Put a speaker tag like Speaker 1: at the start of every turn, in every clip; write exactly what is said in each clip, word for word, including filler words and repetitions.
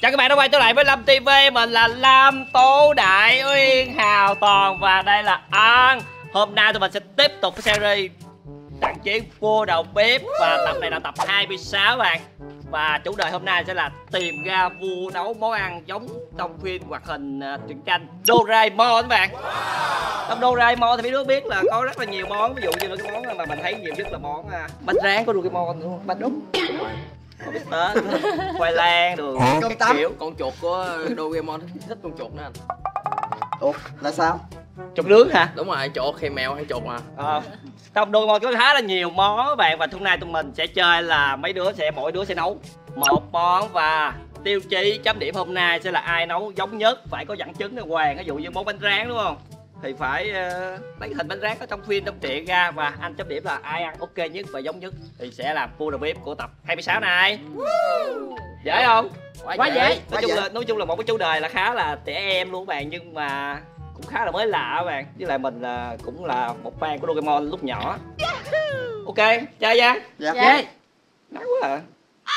Speaker 1: Chào các bạn đã quay trở lại với Lâm ti vi. Mình là Lâm Tú Đại Uyên Hào Toàn và đây là An. Hôm nay tụi mình sẽ tiếp tục cái series trận chiến vua đầu bếp. Và tập này là tập hai mươi sáu bạn. Và chủ đề hôm nay sẽ là tìm ra vua nấu món ăn giống trong phim hoạt hình uh, truyện tranh Doraemon các bạn. Trong Doraemon thì mấy đứa biết là có rất là nhiều món. Ví dụ như là cái món mà mình thấy nhiều nhất là món uh, bánh rán của Doraemon đúng không? Bánh đúc, không biết tên, khoai lang rồi các kiểu.
Speaker 2: Con chuột của Doraemon thích con chuột nữa anh.
Speaker 3: Ủa là sao?
Speaker 1: Chuột nướng hả?
Speaker 2: Đúng rồi, chuột hay mèo hay chuột mà.
Speaker 1: Ờ. Trong Doraemon có khá là nhiều món các bạn. Và hôm nay tụi mình sẽ chơi là mấy đứa sẽ mỗi đứa sẽ nấu một món. Và tiêu chí chấm điểm hôm nay sẽ là ai nấu giống nhất. Phải có dẫn chứng đàng hoàng. Ví dụ như món bánh rán đúng không? Thì phải uh, lấy cái hình bánh rán ở trong phim trong truyện ra. Và anh chấm điểm là ai ăn ok nhất và giống nhất thì sẽ làm vua đầu bếp của tập hai mươi sáu này. Dễ không?
Speaker 2: Quá,
Speaker 1: Quá
Speaker 2: dễ.
Speaker 1: dễ. Nói
Speaker 3: Quá
Speaker 1: chung
Speaker 3: dễ.
Speaker 1: là nói chung là một cái chủ đề là khá là trẻ em luôn các bạn, nhưng mà cũng khá là mới lạ các bạn. Với lại mình là cũng là một fan của Doraemon lúc nhỏ. Ok, chơi nha.
Speaker 3: Dạ.
Speaker 2: Dạ.
Speaker 1: Nắng quá à.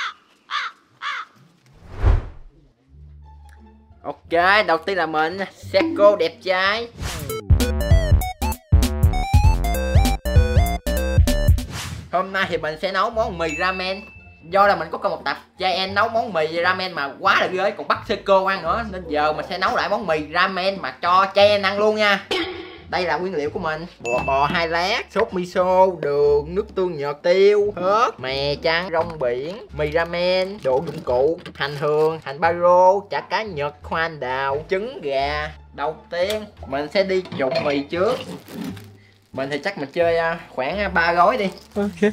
Speaker 2: Ok, đầu tiên là mình Seko đẹp trai. Hôm nay thì mình sẽ nấu món mì ramen. Do là mình có coi một tập Giant nấu món mì ramen mà quá là ghê, còn bắt Seko ăn nữa, nên giờ mình sẽ nấu lại món mì ramen mà cho Giant ăn luôn nha. Đây là nguyên liệu của mình: bò bò hai lát, sốt miso, đường, nước tương nhật, tiêu, ớt, mè trắng, rong biển, mì ramen, đồ dụng cụ: hành hường, hành baro, chả cá nhật, hoa anh đào, trứng gà. Đầu tiên mình sẽ đi trộn mì trước. Mình thì chắc mình chơi khoảng ba gói đi.
Speaker 3: Ok.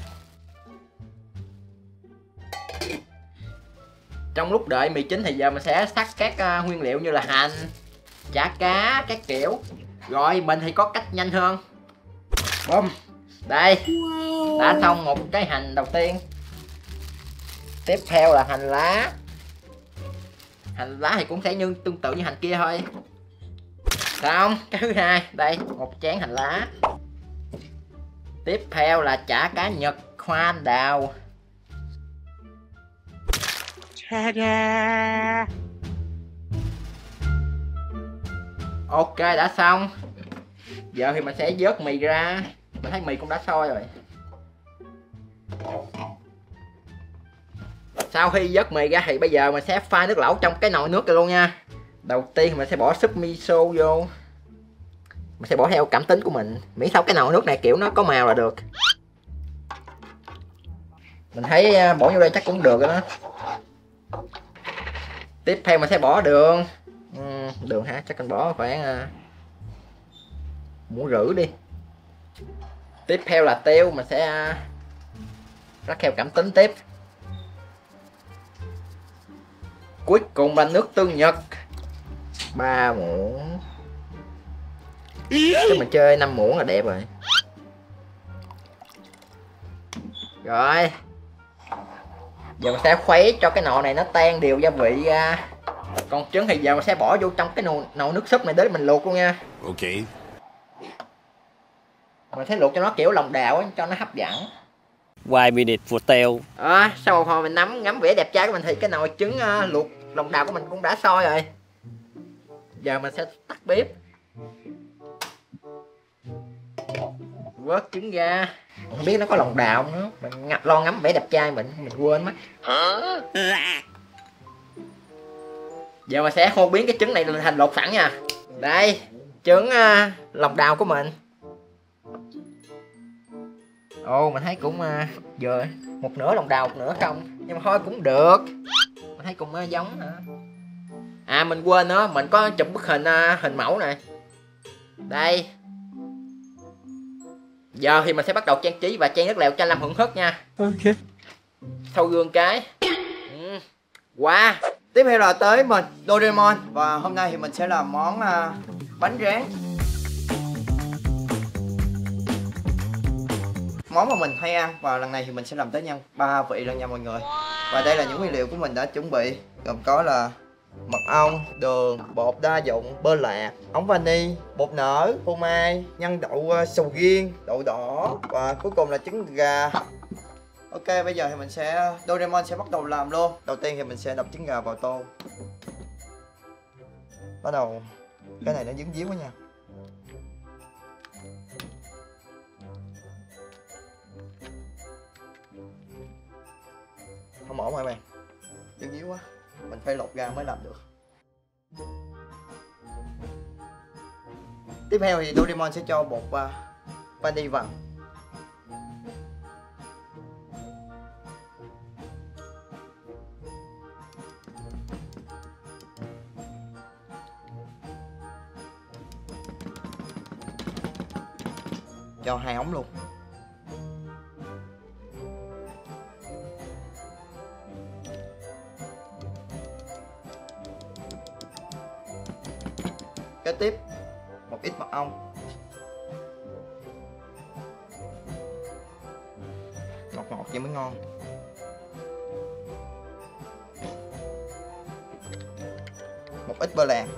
Speaker 2: Trong lúc đợi mì chín thì giờ mình sẽ sắc các uh, nguyên liệu như là hành, chả cá, các kiểu. Rồi mình thì có cách nhanh hơn. Bum. Đây. Đã xong một cái hành đầu tiên. Tiếp theo là hành lá. Hành lá thì cũng sẽ như tương tự như hành kia thôi. Xong. Cái thứ hai. Đây. Một chén hành lá. Tiếp theo là chả cá nhật, hoa anh đào. Ok, đã xong. Giờ thì mình sẽ vớt mì ra. Mình thấy mì cũng đã sôi rồi. Sau khi vớt mì ra thì bây giờ mình sẽ pha nước lẩu trong cái nồi nước này luôn nha. Đầu tiên mình sẽ bỏ súp miso vô. Mình sẽ bỏ theo cảm tính của mình, miễn sao cái nồi nước này kiểu nó có màu là được. Mình thấy bỏ vô đây chắc cũng được rồi đó. Tiếp theo mình sẽ bỏ đường. uhm, Đường hả? Chắc cần bỏ khoảng uh, muỗng rưỡi đi. Tiếp theo là tiêu. Mình sẽ uh, rắc theo cảm tính tiếp. Cuối cùng là nước tương nhật, ba muỗng. Chắc mình chơi năm muỗng là đẹp rồi. Rồi. Giờ mình sẽ khuấy cho cái nồi này nó tan đều gia vị ra. Còn trứng thì giờ mình sẽ bỏ vô trong cái nồi, nồi nước súp này để mình luộc luôn nha.
Speaker 4: Ok.
Speaker 2: Mình sẽ luộc cho nó kiểu lòng đào ấy, cho nó hấp dẫn.
Speaker 1: Vài minute for tell.
Speaker 2: À, sau một hồi mình nắm ngắm vẻ đẹp trai của mình thì cái nồi trứng uh, luộc lòng đào của mình cũng đã sôi rồi. Giờ mình sẽ tắt bếp. Vớt trứng ra. Không biết nó có lòng đào nữa. Mình ngập lo ngắm vẻ đẹp trai mình mình quên mất. Giờ mình sẽ hô biến cái trứng này thành lột sẵn nha. Đây, trứng uh, lòng đào của mình. Ồ, mình thấy cũng uh, vừa một nửa lòng đào một nửa không, nhưng mà thôi cũng được. Mình thấy cũng uh, giống hả. À mình quên nữa, mình có chụp bức hình uh, hình mẫu này. Đây. Giờ thì mình sẽ bắt đầu trang trí và chan nước lèo cho Lâm hưởng thức nha.
Speaker 3: Ok.
Speaker 2: Sau gương cái. ừ. Wow.
Speaker 3: Tiếp theo là tới mình Doraemon. Và hôm nay thì mình sẽ làm món uh, bánh rán. Món mà mình hay ăn và lần này thì mình sẽ làm tới nhân ba vị lần nha mọi người. Và đây là những nguyên liệu của mình đã chuẩn bị, gồm có là mật ong, đường, bột đa dụng, bơ lạc, ống vani, bột nở, phô mai, nhân đậu uh, sầu riêng, đậu đỏ và cuối cùng là trứng gà. Ok, bây giờ thì mình sẽ Doraemon sẽ bắt đầu làm luôn. Đầu tiên thì mình sẽ đập trứng gà vào tô. Bắt đầu cái này nó dính díu quá nha. Không ổn rồi bạn, dính díu quá, mình phải lột ra mới làm được. Tiếp theo thì Doraemon sẽ cho bột uh, vani vào. Cho hai ống luôn. Kế tiếp một ít mật ong. Ngọt ngọt vậy mới ngon. Một ít bơ lạc.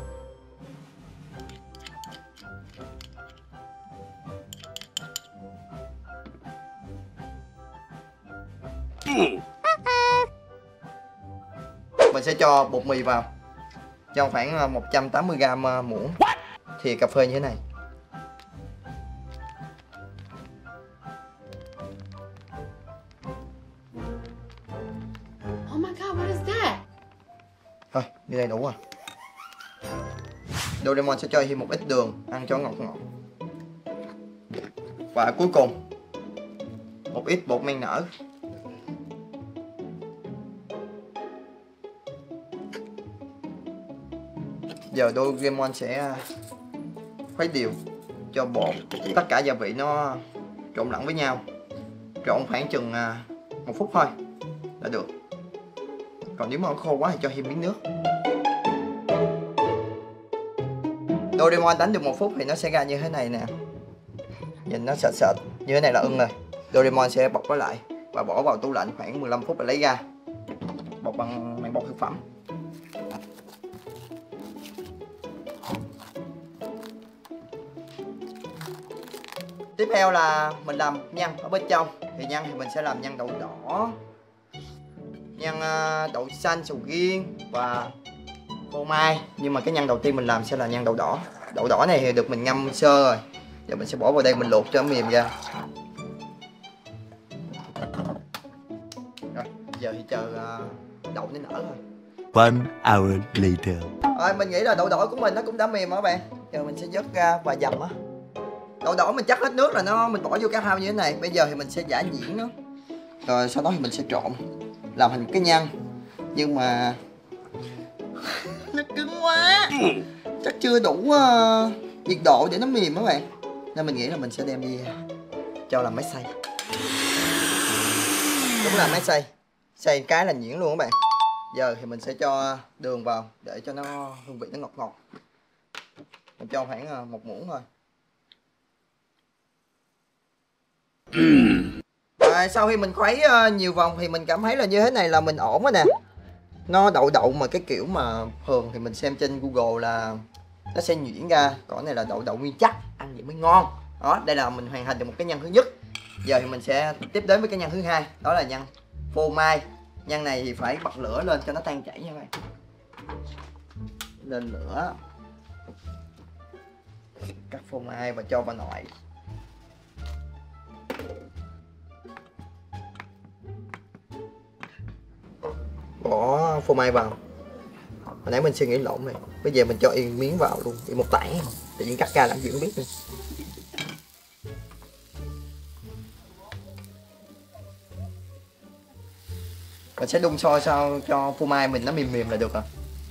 Speaker 3: Mình sẽ cho bột mì vào. Cho khoảng một trăm tám mươi gam muỗng thìa cà phê như thế này.
Speaker 4: Oh my god, what is that?
Speaker 3: Thôi, như đây đủ rồi. Doraemon sẽ cho thêm một ít đường, ăn cho ngọt ngọt. Và cuối cùng, một ít bột men nở. Giờ Doraemon sẽ khuấy đều cho bột, tất cả gia vị nó trộn lẫn với nhau. Trộn khoảng chừng một phút thôi là được. Còn nếu mà nó khô quá thì cho thêm miếng nước. Doraemon đánh được một phút thì nó sẽ ra như thế này nè. Nhìn nó sệt sệt như thế này là ưng rồi. Doraemon sẽ bọc nó lại và bỏ vào tủ lạnh khoảng mười lăm phút rồi lấy ra. Bọc bằng màng bọc thực phẩm. Tiếp theo là mình làm nhân ở bên trong. Thì nhân thì mình sẽ làm nhân đậu đỏ, nhân đậu xanh, sầu riêng và phô mai. Nhưng mà cái nhân đầu tiên mình làm sẽ là nhân đậu đỏ. Đậu đỏ này thì được mình ngâm sơ rồi. Giờ mình sẽ bỏ vào đây mình luộc cho nó mềm ra. Rồi, giờ thì chờ đậu nó nở rồi.
Speaker 5: One hour later.
Speaker 3: Rồi mình nghĩ là đậu đỏ của mình nó cũng đã mềm rồi các bạn. Giờ mình sẽ vớt ra và dầm á. Đậu đỏ mình chắc hết nước là nó mình bỏ vô cái thau như thế này. Bây giờ thì mình sẽ giả nhuyễn nó. Rồi sau đó thì mình sẽ trộn làm thành một cái nhân. Nhưng mà nó cứng quá. Chắc chưa đủ uh, nhiệt độ để nó mềm các bạn. Nên mình nghĩ là mình sẽ đem đi cho làm máy xay. Đúng là máy xay. Xay cái là nhuyễn luôn các bạn. Giờ thì mình sẽ cho đường vào để cho nó hương vị nó ngọt ngọt. Mình cho khoảng một muỗng thôi. Rồi sau khi mình khuấy nhiều vòng thì mình cảm thấy là như thế này là mình ổn rồi nè. Nó đậu đậu mà cái kiểu mà thường thì mình xem trên Google là nó sẽ nhuyễn ra. Còn này là đậu đậu nguyên chắc, ăn vậy mới ngon. Đó, đây là mình hoàn thành được một cái nhân thứ nhất. Giờ thì mình sẽ tiếp đến với cái nhân thứ hai, đó là nhân phô mai. Nhân này thì phải bật lửa lên cho nó tan chảy nha các bạn. Lên lửa, cắt phô mai và cho vào nồi. Bỏ phô mai vào. Hồi nãy mình suy nghĩ lộn này. Bây giờ mình cho yên miếng vào luôn, yên một tảng. Tự nhiên cắt ra làm gì không biết nữa. Mình sẽ đun sôi sao cho phô mai mình nó mềm mềm là được rồi.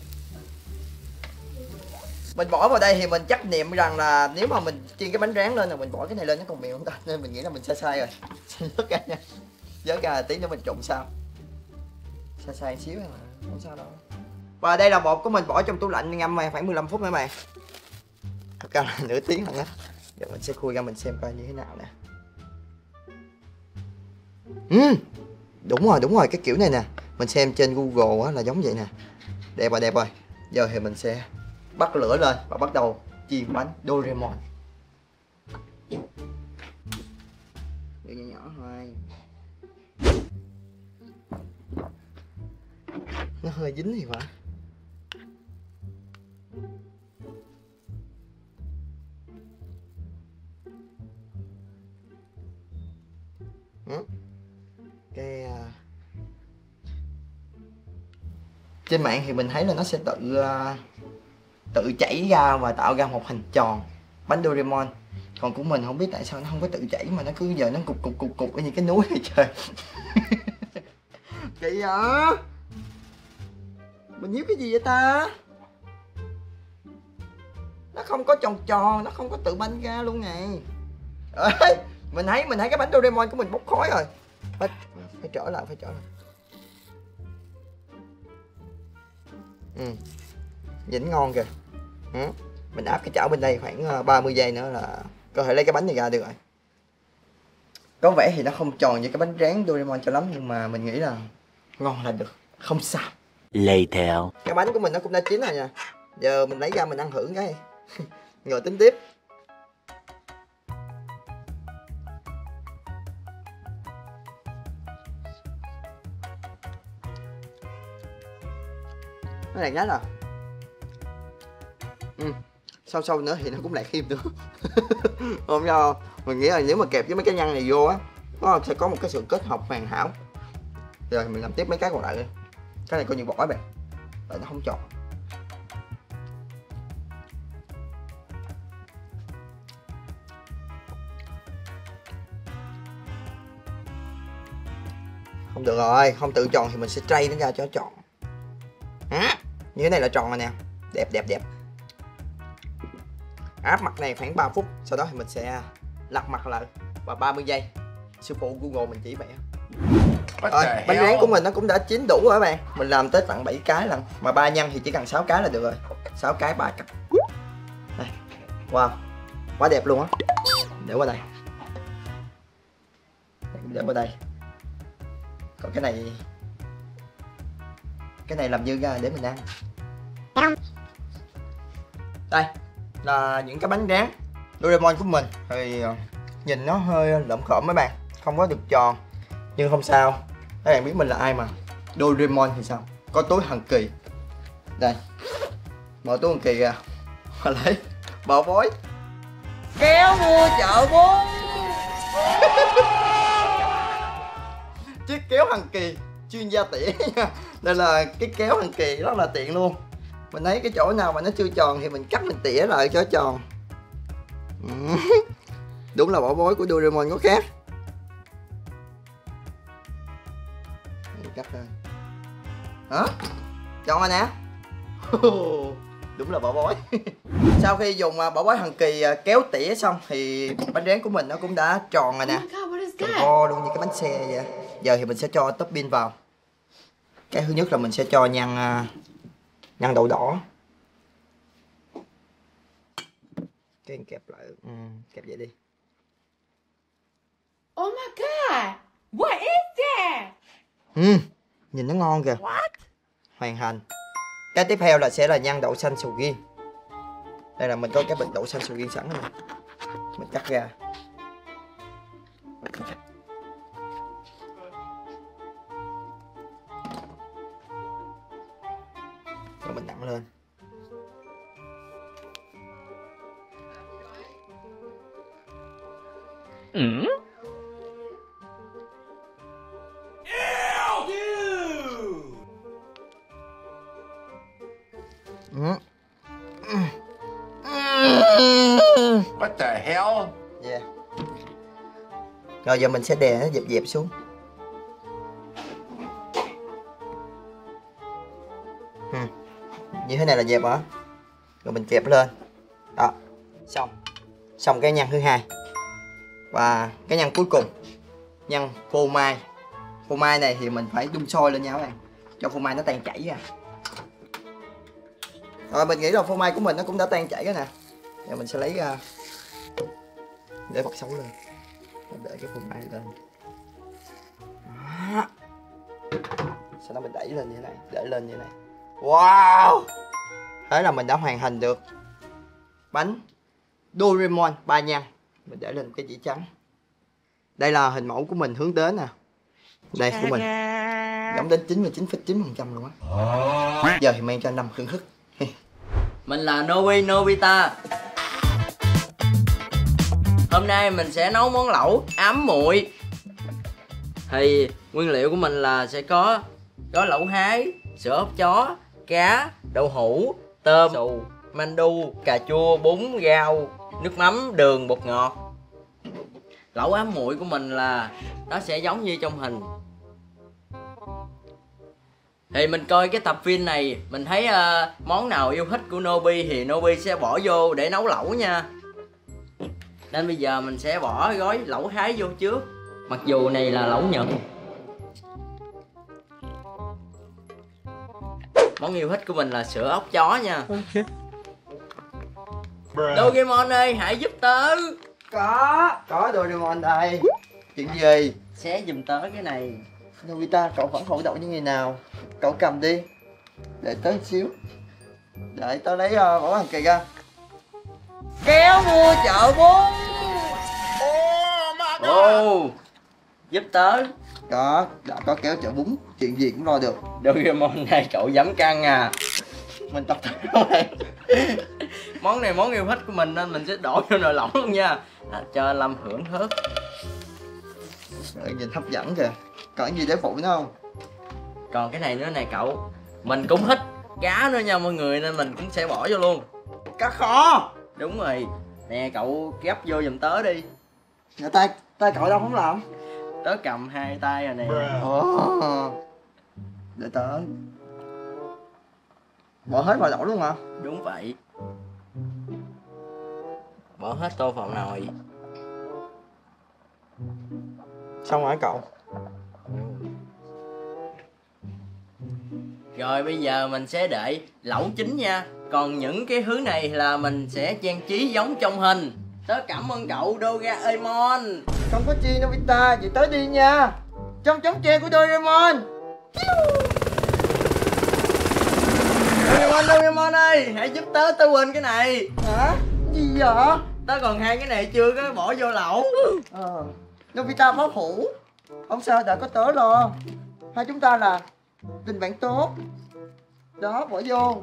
Speaker 3: Mình bỏ vào đây thì mình chấp niệm rằng là nếu mà mình chiên cái bánh rán lên là mình bỏ cái này lên nó còn mềm không ta. Nên mình nghĩ là mình sai sai rồi. Vớt ra nha. Vớt ra tí nữa mình trộn sau. Sai sai xíu mà không sao đâu. Và đây là bột của mình bỏ trong tủ lạnh ngâm khoảng mười lăm phút nữa bạn. Thật ra là nửa tiếng rồi á. Giờ mình sẽ khui ra mình xem coi như thế nào nè. Uhm, đúng rồi, đúng rồi, cái kiểu này nè. Mình xem trên Google á, là giống vậy nè. Đẹp rồi, đẹp rồi. Giờ thì mình sẽ bắt lửa lên và bắt đầu chiên bánh Doraemon. Nhỏ nhỏ thôi. Nó hơi dính thì phải. Ừ. Cái uh... trên mạng thì mình thấy là nó sẽ tự uh, tự chảy ra và tạo ra một hình tròn bánh Doraemon. Còn của mình không biết tại sao nó không có tự chảy mà nó cứ giờ nó cục cục cục cục như cái núi này trời. Kỳ hả? Mình hiếu cái gì vậy ta? Nó không có tròn tròn, nó không có tự banh ra luôn nè. Ê, mình thấy mình thấy cái bánh Doraemon của mình bốc khói rồi. Phải, phải trở lại, phải trở lại. Ừ. Nhìn ngon kìa. Ừ. Mình áp cái chảo bên đây khoảng ba mươi giây nữa là có thể lấy cái bánh này ra được rồi. Có vẻ thì nó không tròn như cái bánh rán Doraemon cho lắm, nhưng mà mình nghĩ là ngon là được, không sao.
Speaker 5: Later.
Speaker 3: Cái bánh của mình nó cũng đã chín rồi nha. Giờ mình lấy ra mình ăn thử cái. Rồi tính tiếp. Nó này nhát à. Ừ. Sau sau nữa thì nó cũng lại thêm nữa. Không sao. Mình nghĩ là nếu mà kẹp với mấy cái nhân này vô á, nó sẽ có một cái sự kết hợp hoàn hảo. Rồi mình làm tiếp mấy cái còn lại. Cái này coi như bỏ bạn, tại nó không tròn. Không được rồi, không tự tròn thì mình sẽ trây nó ra cho tròn. À, như thế này là tròn rồi nè. Đẹp đẹp đẹp. Áp mặt này khoảng ba phút, sau đó thì mình sẽ lật mặt lại và ba mươi giây. Sư phụ Google mình chỉ vậy. Rồi, bánh rán của mình nó cũng đã chín đủ rồi các bạn. Mình làm tới tận bảy cái lần, mà ba nhân thì chỉ cần sáu cái là được rồi. sáu cái ba cặp. Đây. Wow. Quá đẹp luôn á. Để qua đây. Để qua đây. Còn cái này cái này làm dư ra để mình ăn. Đây là những cái bánh rán Doraemon của mình. Thì nhìn nó hơi lởm khởm mấy bạn, không có được tròn, nhưng không sao. Các bạn biết mình là ai mà. Doraemon thì sao, có túi thần kỳ. Đây, mở túi thần kỳ ra và lấy bò bối kéo mua chợ bốn. Chiếc kéo thần kỳ chuyên gia tỉa nha. Đây là cái kéo thần kỳ rất là tiện luôn. Mình thấy cái chỗ nào mà nó chưa tròn thì mình cắt mình tỉa lại cho tròn. Đúng là bảo bối của Doraemon có khác. Mình cắt ra. Hả? Tròn rồi nè. Đúng là bảo bối. Sau khi dùng bảo bối thần kỳ kéo tỉa xong thì bánh rán của mình nó cũng đã tròn rồi nè. Tròn vo luôn như cái bánh xe vậy. Giờ thì mình sẽ cho topping vào. Cái thứ nhất là mình sẽ cho nhân nhân đậu đỏ. Cái kẹp lại, ừ, kẹp vậy đi.
Speaker 4: Oh my god, what is that?
Speaker 3: Ừ, nhìn nó ngon kìa. What? Hoàn thành. Cái tiếp theo là sẽ là nhân đậu xanh sầu riêng. Đây là mình có cái bịch đậu xanh sầu riêng sẵn rồi. Mình cắt ra. Rồi mình nặn lên.
Speaker 1: Ừ.
Speaker 5: What the hell?
Speaker 3: Yeah. Rồi giờ mình sẽ đè nó dẹp dẹp xuống. Ừ. Như thế này là dẹp hả? Rồi mình kẹp lên. Đó. Xong. Xong cái nhân thứ hai. Và cái nhân cuối cùng, nhân phô mai. Phô mai này thì mình phải đun sôi lên nha các bạn, cho phô mai nó tan chảy ra. Rồi mình nghĩ là phô mai của mình nó cũng đã tan chảy rồi nè. Giờ mình sẽ lấy ra để bật sống lên, để cái phô mai lên. Đó. Sau đó mình đẩy lên như thế này, để lên như thế này. Wow. Thế là mình đã hoàn thành được bánh Doraemon ba nhân. Mình để lên cái dĩa trắng. Đây là hình mẫu của mình hướng đến nè. Đây của mình. Giống đến chín mươi chín phẩy chín phần trăm luôn á. Giờ thì mang cho anh Năm hưởng thức.
Speaker 2: Mình là Nobi Nobita. Hôm nay mình sẽ nấu món lẩu ám muội. Thì nguyên liệu của mình là sẽ có có lẩu hái, sữa ốc chó, cá, đậu hũ, tôm, xù, mandu, cà chua, bún, rau, nước mắm, đường, bột ngọt. Lẩu ám muội của mình là nó sẽ giống như trong hình. Thì mình coi cái tập phim này, mình thấy uh, món nào yêu thích của Nobi thì Nobi sẽ bỏ vô để nấu lẩu nha. Nên bây giờ mình sẽ bỏ gói lẩu hái vô trước. Mặc dù này là lẩu Nhật. Món yêu thích của mình là sữa ốc chó nha.
Speaker 3: Ok.
Speaker 2: Doraemon ơi, hãy giúp tớ.
Speaker 3: Có, có Doraemon đây. Chuyện gì?
Speaker 2: Xé giùm tớ cái này.
Speaker 3: Nobita, cậu vẫn hổ đậu như ngày nào. Cậu cầm đi. Để tớ một xíu. Để tớ lấy uh, bỏ hàng kỳ ra. Kéo mua chợ bún.
Speaker 2: Ồ, oh, giúp tớ.
Speaker 3: Có, đã có kéo chợ bún. Chuyện gì cũng lo được.
Speaker 2: Doraemon này cậu dám căng à.
Speaker 3: Mình tập thử rồi.
Speaker 2: Món này món yêu thích của mình nên mình sẽ đổ vô nồi lẩu luôn nha. À, cho anh Lâm hưởng thức.
Speaker 3: Rồi, nhìn hấp dẫn kìa. Còn cái gì để phụ nữa không?
Speaker 2: Còn cái này nữa này cậu. Mình cũng thích cá nữa nha mọi người, nên mình cũng sẽ bỏ vô luôn.
Speaker 3: Cá kho.
Speaker 2: Đúng rồi. Nè cậu gấp vô giùm tớ đi.
Speaker 3: Nhà tay, tay cậu đâu không làm?
Speaker 2: Tớ cầm hai tay rồi nè.
Speaker 3: Ồ. Để tớ bỏ hết vào lẩu luôn hả?
Speaker 2: Đúng vậy. Bỏ hết tô vào nồi.
Speaker 3: Xong rồi cậu.
Speaker 2: Rồi bây giờ mình sẽ để lẩu chín nha. Còn những cái thứ này là mình sẽ trang trí giống trong hình. Tớ cảm ơn cậu Doraemon.
Speaker 3: Không có chi Nobita, vậy tới đi nha. Trong chóng tre của Doraemon.
Speaker 2: Doraemon, Doraemon ơi, hãy giúp tớ, tớ quên cái này.
Speaker 3: Hả? Gì vậy?
Speaker 2: Tớ còn hai cái này chưa có bỏ vô lẩu.
Speaker 3: Ờ. Nobita phá thủ. Không sao, đã có tớ lo. Hai chúng ta là tình bạn tốt. Đó, bỏ vô.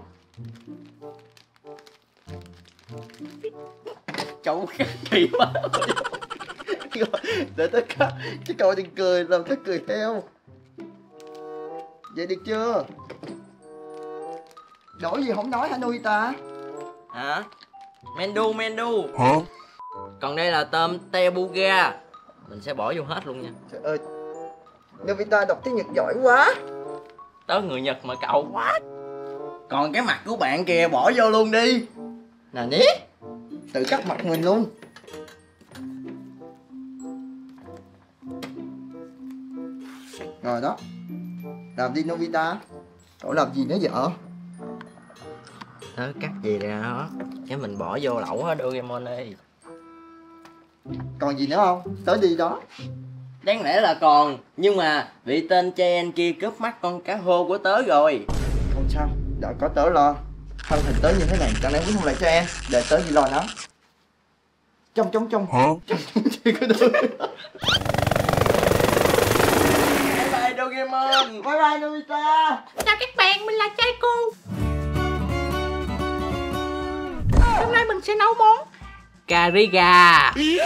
Speaker 2: Cậu khắc kỳ quá.
Speaker 3: Để tớ cắt. Chứ cậu đừng cười, làm tớ cười theo. Vậy được chưa? Đổi gì không nói hả Nobita?
Speaker 2: Hả? Mendu, mendu. Hả? Còn đây là tôm tebuga. Mình sẽ bỏ vô hết luôn nha.
Speaker 3: Trời ơi, Nobita đọc tiếng Nhật giỏi quá.
Speaker 2: Tớ người Nhật mà cậu quá. Còn cái mặt của bạn kìa, bỏ vô luôn đi.
Speaker 3: Nè ní, tự cắt mặt mình luôn. Rồi đó. Làm đi Nobita. Cậu làm gì nữa vợ?
Speaker 2: Tớ cắt gì ra đó, cái mình bỏ vô lẩu á Doraemon ơi.
Speaker 3: Còn gì nữa không? Tới đi đó.
Speaker 2: Đáng lẽ là còn, nhưng mà vị tên Cheyenne kia cướp mắt con cá hô của tớ rồi.
Speaker 3: Không sao, đã có tớ lo. Thân hình tớ như thế này, chẳng lẽ muốn không lại cho em. Để tớ đi lo nó. Trong trong trong. Hả? Trong trong chưa có được.
Speaker 2: Bye bye Doraemon.
Speaker 3: Bye bye Nobita.
Speaker 4: Chào các bạn, mình là Trai Cô. Hôm nay mình sẽ nấu món
Speaker 1: Cà ri gà.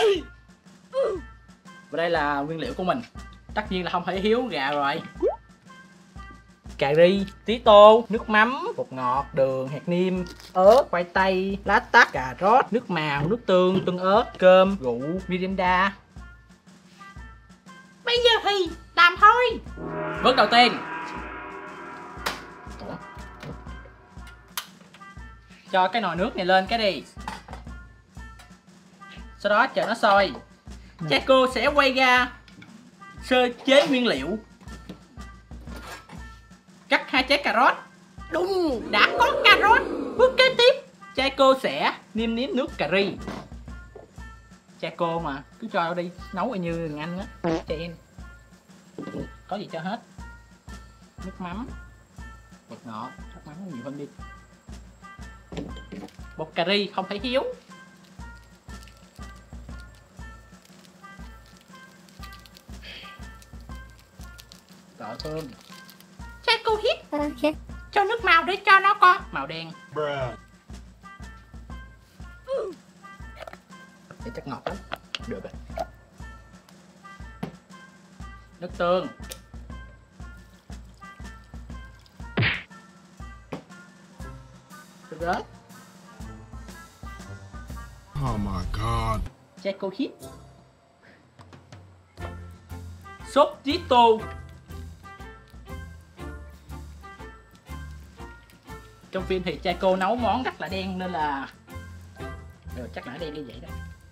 Speaker 1: Và đây là nguyên liệu của mình. Tất nhiên là không thể thiếu gà rồi. Cà ri, tí tô, nước mắm, bột ngọt, đường, hạt nêm, ớt, khoai tây, lá tắc, cà rốt, nước màu, nước tương, tương ớt, cơm, rượu, Mirinda.
Speaker 4: Bây giờ thì làm thôi.
Speaker 1: Bước đầu tiên, cho cái nồi nước này lên cái đi. Sau đó chờ nó sôi. Cha cô sẽ quay ra sơ chế nguyên liệu. Cắt hai trái cà rốt.
Speaker 4: Đúng, đã có cà rốt. Bước kế tiếp,
Speaker 1: Cha cô sẽ nêm nếm nước cà ri. Cha cô mà, cứ cho đi, nấu y như người Anh á. Cha em có gì cho hết. Nước mắm, bột ngọt, nước mắm nhiều hơn đi. Bột cà ri không thể thiếu. Tỏi thơm,
Speaker 4: Ok. Cho nước màu để cho nó có màu đen. Để chắc ngọt lắm. Được rồi. Nước tương. Được rồi.
Speaker 6: Oh my god.
Speaker 4: Checo hit. Sốt Tito. Trong phim thì Checo nấu món rất là đen nên là ừ, chắc là đen như vậy đó.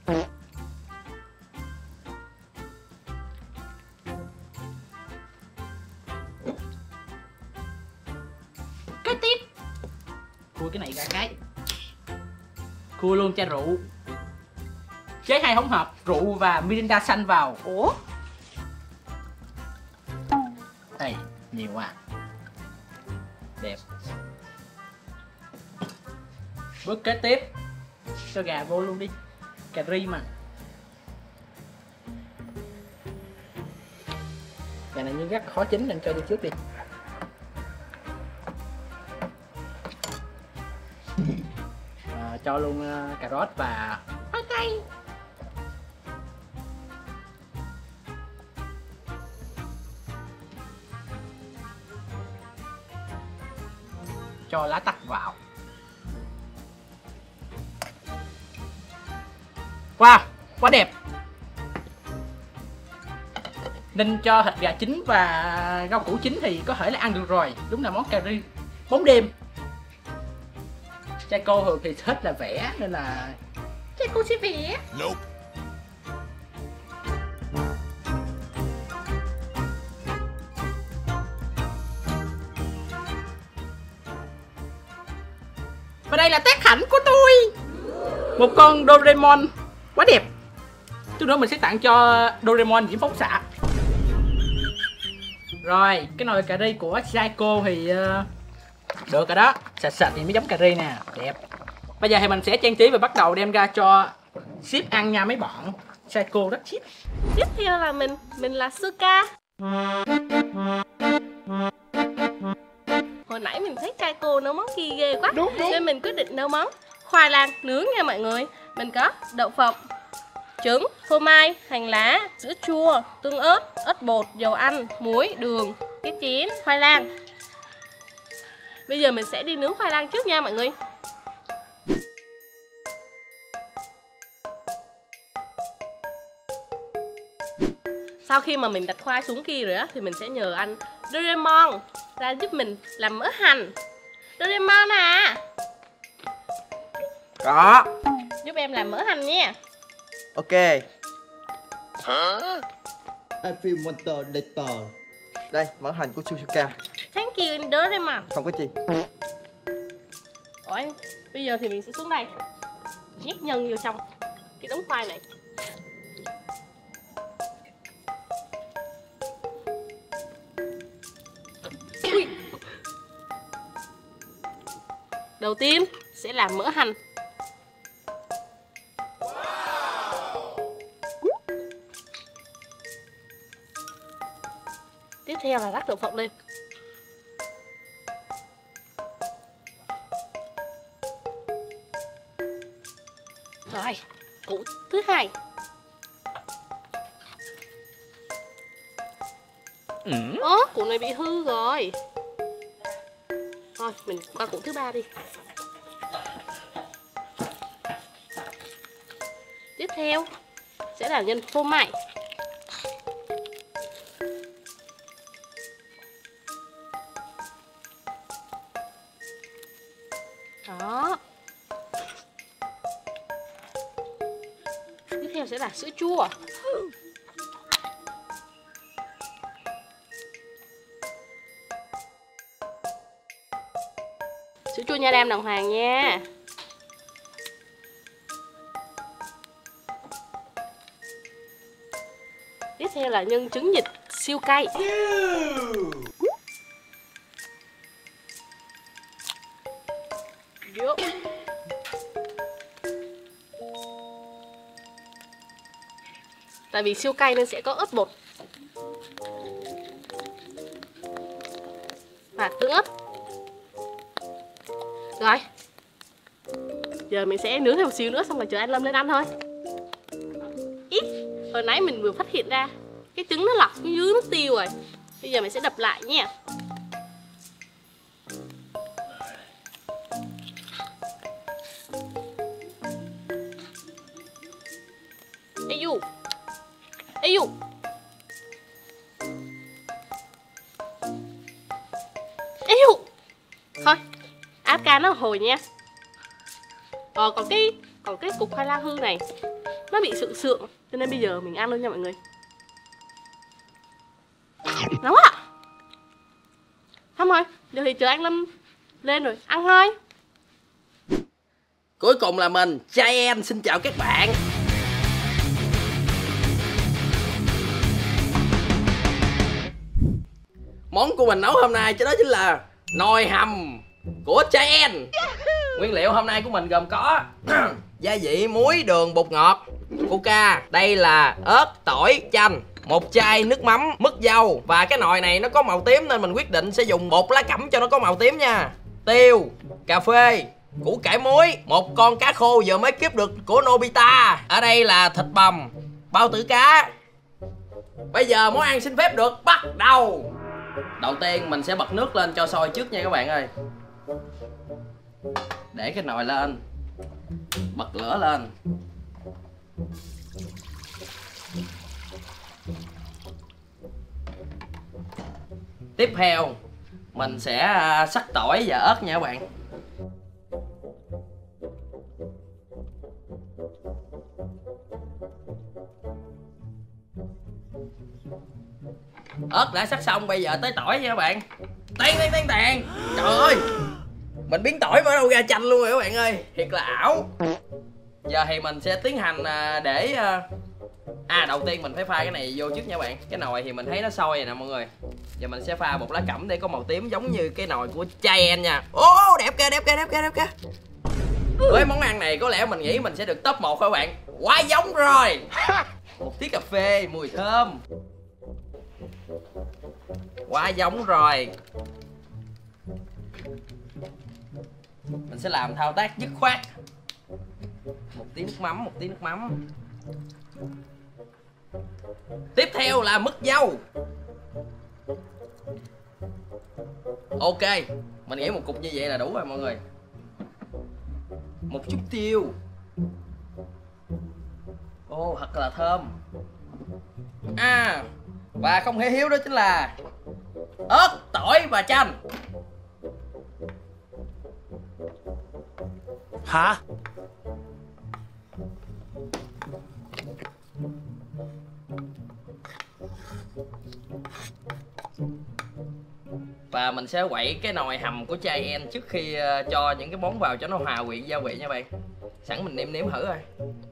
Speaker 4: Kế tiếp khui cái này ra cái, khui luôn chai rượu, chế hai hỗn hợp rượu và Mirinda xanh vào. Ủa? Đây, nhiều quá. Đẹp. Bước kế tiếp, cho gà vô luôn đi. Cà ri mà. Gà này như rất khó chín nên cho đi trước đi. À, cho luôn uh, cà rốt và khoai tây. Cho lá tắc vào. Wow, quá đẹp. Nên cho thịt gà chín và rau củ chín thì có thể là ăn được rồi. Đúng là món cà ri bóng đêm. Checo thường thì thích là vẽ nên là Checo sẽ vẽ.
Speaker 6: Nope.
Speaker 4: Và đây là tác phẩm của tôi. Một con Doraemon quá đẹp. Chút nữa mình sẽ tặng cho Doraemon diễm phóng xạ. Rồi, cái nồi cà ri của Checo thì uh, được rồi đó. Sạch sạch thì mới giống cà ri nè, đẹp. Bây giờ thì mình sẽ trang trí và bắt đầu đem ra cho ship ăn nha mấy bọn. Checo rất ship.
Speaker 7: Tiếp theo là mình, mình là Suka. Hồi nãy mình thấy Checo nấu món kia ghê quá, đúng, đúng. Nên mình quyết định nấu món khoai lang nướng nha mọi người. Mình có đậu phộng, trứng, phô mai, hành lá, sữa chua, tương ớt, ớt bột, dầu ăn, muối, đường, cái chén, khoai lang. Bây giờ mình sẽ đi nướng khoai lang trước nha mọi người. Sau khi mà mình đặt khoai xuống kia rồi á thì mình sẽ nhờ anh Doraemon ra giúp mình làm mỡ hành. Doraemon à,
Speaker 3: Có.
Speaker 7: giúp em làm mỡ hành nha.
Speaker 3: Ok. I feel water later. Đây, món hành của Suzuka.
Speaker 7: Thank you anh Doraemon.
Speaker 3: Không có gì.
Speaker 7: Ủa anh, bây giờ thì mình sẽ xuống đây nhét nhân vô trong cái đống khoai này. Ui. Đầu tiên sẽ làm mỡ hành. Tiếp theo là rắc đậu phộng lên. Rồi, củ thứ hai.
Speaker 1: Ừ.
Speaker 7: Ố, củ này bị hư rồi. Thôi, mình qua củ thứ ba đi. Tiếp theo sẽ là nhân phô mai. Đó. Tiếp theo sẽ là sữa chua. Sữa chua nha đam đàng hoàng nha. Tiếp theo là nhân trứng vịt siêu cay. Vô. Tại vì siêu cay nên sẽ có ớt bột. và tương ớt. Rồi, giờ mình sẽ nướng thêm một xíu nữa xong rồi chờ anh Lâm lên ăn thôi. Ý, hồi nãy mình vừa phát hiện ra cái trứng nó lọc xuống dưới mất tiêu rồi. Bây giờ mình sẽ đập lại nha. Ê du, ê du. Ê du. Thôi, áp ca nó hồi nha. Ờ, còn cái còn cái cục khoai lang hương này nó bị sượng sượng, cho nên bây giờ mình ăn luôn nha mọi người. Nóng ạ. Xong rồi, giờ thì chờ anh Lâm lên rồi ăn thôi.
Speaker 1: Cuối cùng là mình, Giant xin chào các bạn. Món của mình nấu hôm nay cho đó chính là nồi hầm của Giant. Nguyên liệu hôm nay của mình gồm có gia vị, muối, đường, bột ngọt, coca. Đây là ớt, tỏi, chanh, một chai nước mắm, mứt dâu. Và cái nồi này nó có màu tím nên mình quyết định sẽ dùng bột lá cẩm cho nó có màu tím nha. Tiêu, cà phê, củ cải muối, một con cá khô vừa mới kiếm được của Nobita. Ở đây là thịt bằm, bao tử cá. Bây giờ món ăn xin phép được bắt đầu. Đầu tiên mình sẽ bật nước lên cho sôi trước nha các bạn ơi. Để cái nồi lên, bật lửa lên. Tiếp theo mình sẽ sắc tỏi và ớt nha các bạn. Ớt đã sắc xong, bây giờ tới tỏi nha các bạn. Tàn tàn tàn tàn. Trời ơi, mình biến tỏi mà đâu ra chanh luôn rồi các bạn ơi, thiệt là ảo. Giờ thì mình sẽ tiến hành để à đầu tiên mình phải pha cái này vô trước nha các bạn. Cái nồi thì mình thấy nó sôi rồi nè mọi người. Giờ mình sẽ pha một lá cẩm để có màu tím giống như cái nồi của Giant nha. Ô đẹp kìa, đẹp kìa, đẹp kìa, đẹp kìa. Với món ăn này có lẽ mình nghĩ mình sẽ được top một các bạn. Quá giống rồi. Một tí cà phê mùi thơm. Quá giống rồi. Mình sẽ làm thao tác dứt khoát. Một tí nước mắm, một tí nước mắm. Tiếp theo là mứt dâu. Ok, mình nghĩ một cục như vậy là đủ rồi mọi người. Một chút tiêu. Ô, thật là thơm. À, và không hề thiếu đó chính là ớt, tỏi và chanh.
Speaker 5: Hả?
Speaker 1: Và mình sẽ quậy cái nồi hầm của Giant trước khi uh, cho những cái món vào cho nó hòa quyện gia vị nha bạn. Sẵn mình nêm nếm thử rồi.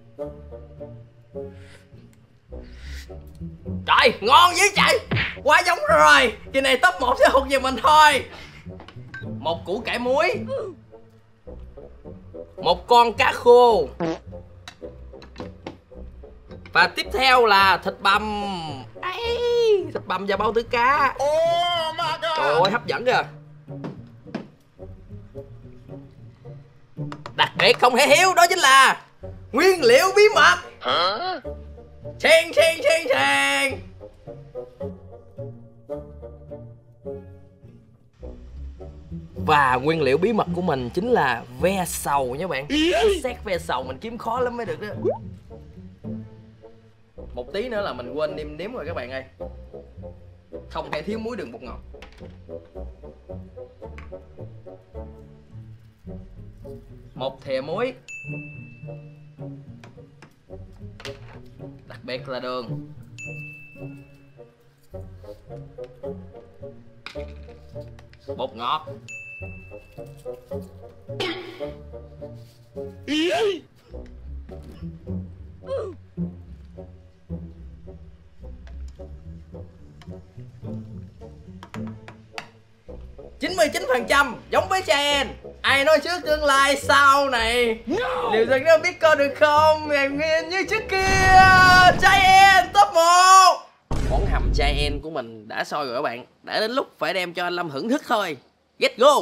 Speaker 1: Trời, ngon dữ chạy. Quá giống rồi. Kỳ này top một sẽ hụt về mình thôi. Một củ cải muối. Một con cá khô. Và tiếp theo là thịt bằm. Ấy, thịt bằm và bao tử cá. Trời ơi, hấp dẫn kìa. Đặc biệt không thể thiếu đó chính là nguyên liệu bí mật. Hả? Sen sen sen sen. Và nguyên liệu bí mật của mình chính là ve sầu nha bạn. Xét ve sầu mình kiếm khó lắm mới được đó. Một tí nữa là mình quên nêm nếm rồi các bạn ơi. Không thể thiếu muối, đường, bột ngọt. Một thìa muối. Đặc biệt là đường. Bột ngọt. chín mươi chín phần trăm giống với Giant. Ai nói trước tương lai sau này no. Liệu rằng nó biết coi được không? Em nghe như trước kia. Giant top một. Món hầm giant của mình đã sôi rồi các bạn. Đã đến lúc phải đem cho anh Lâm thưởng thức thôi. Get go.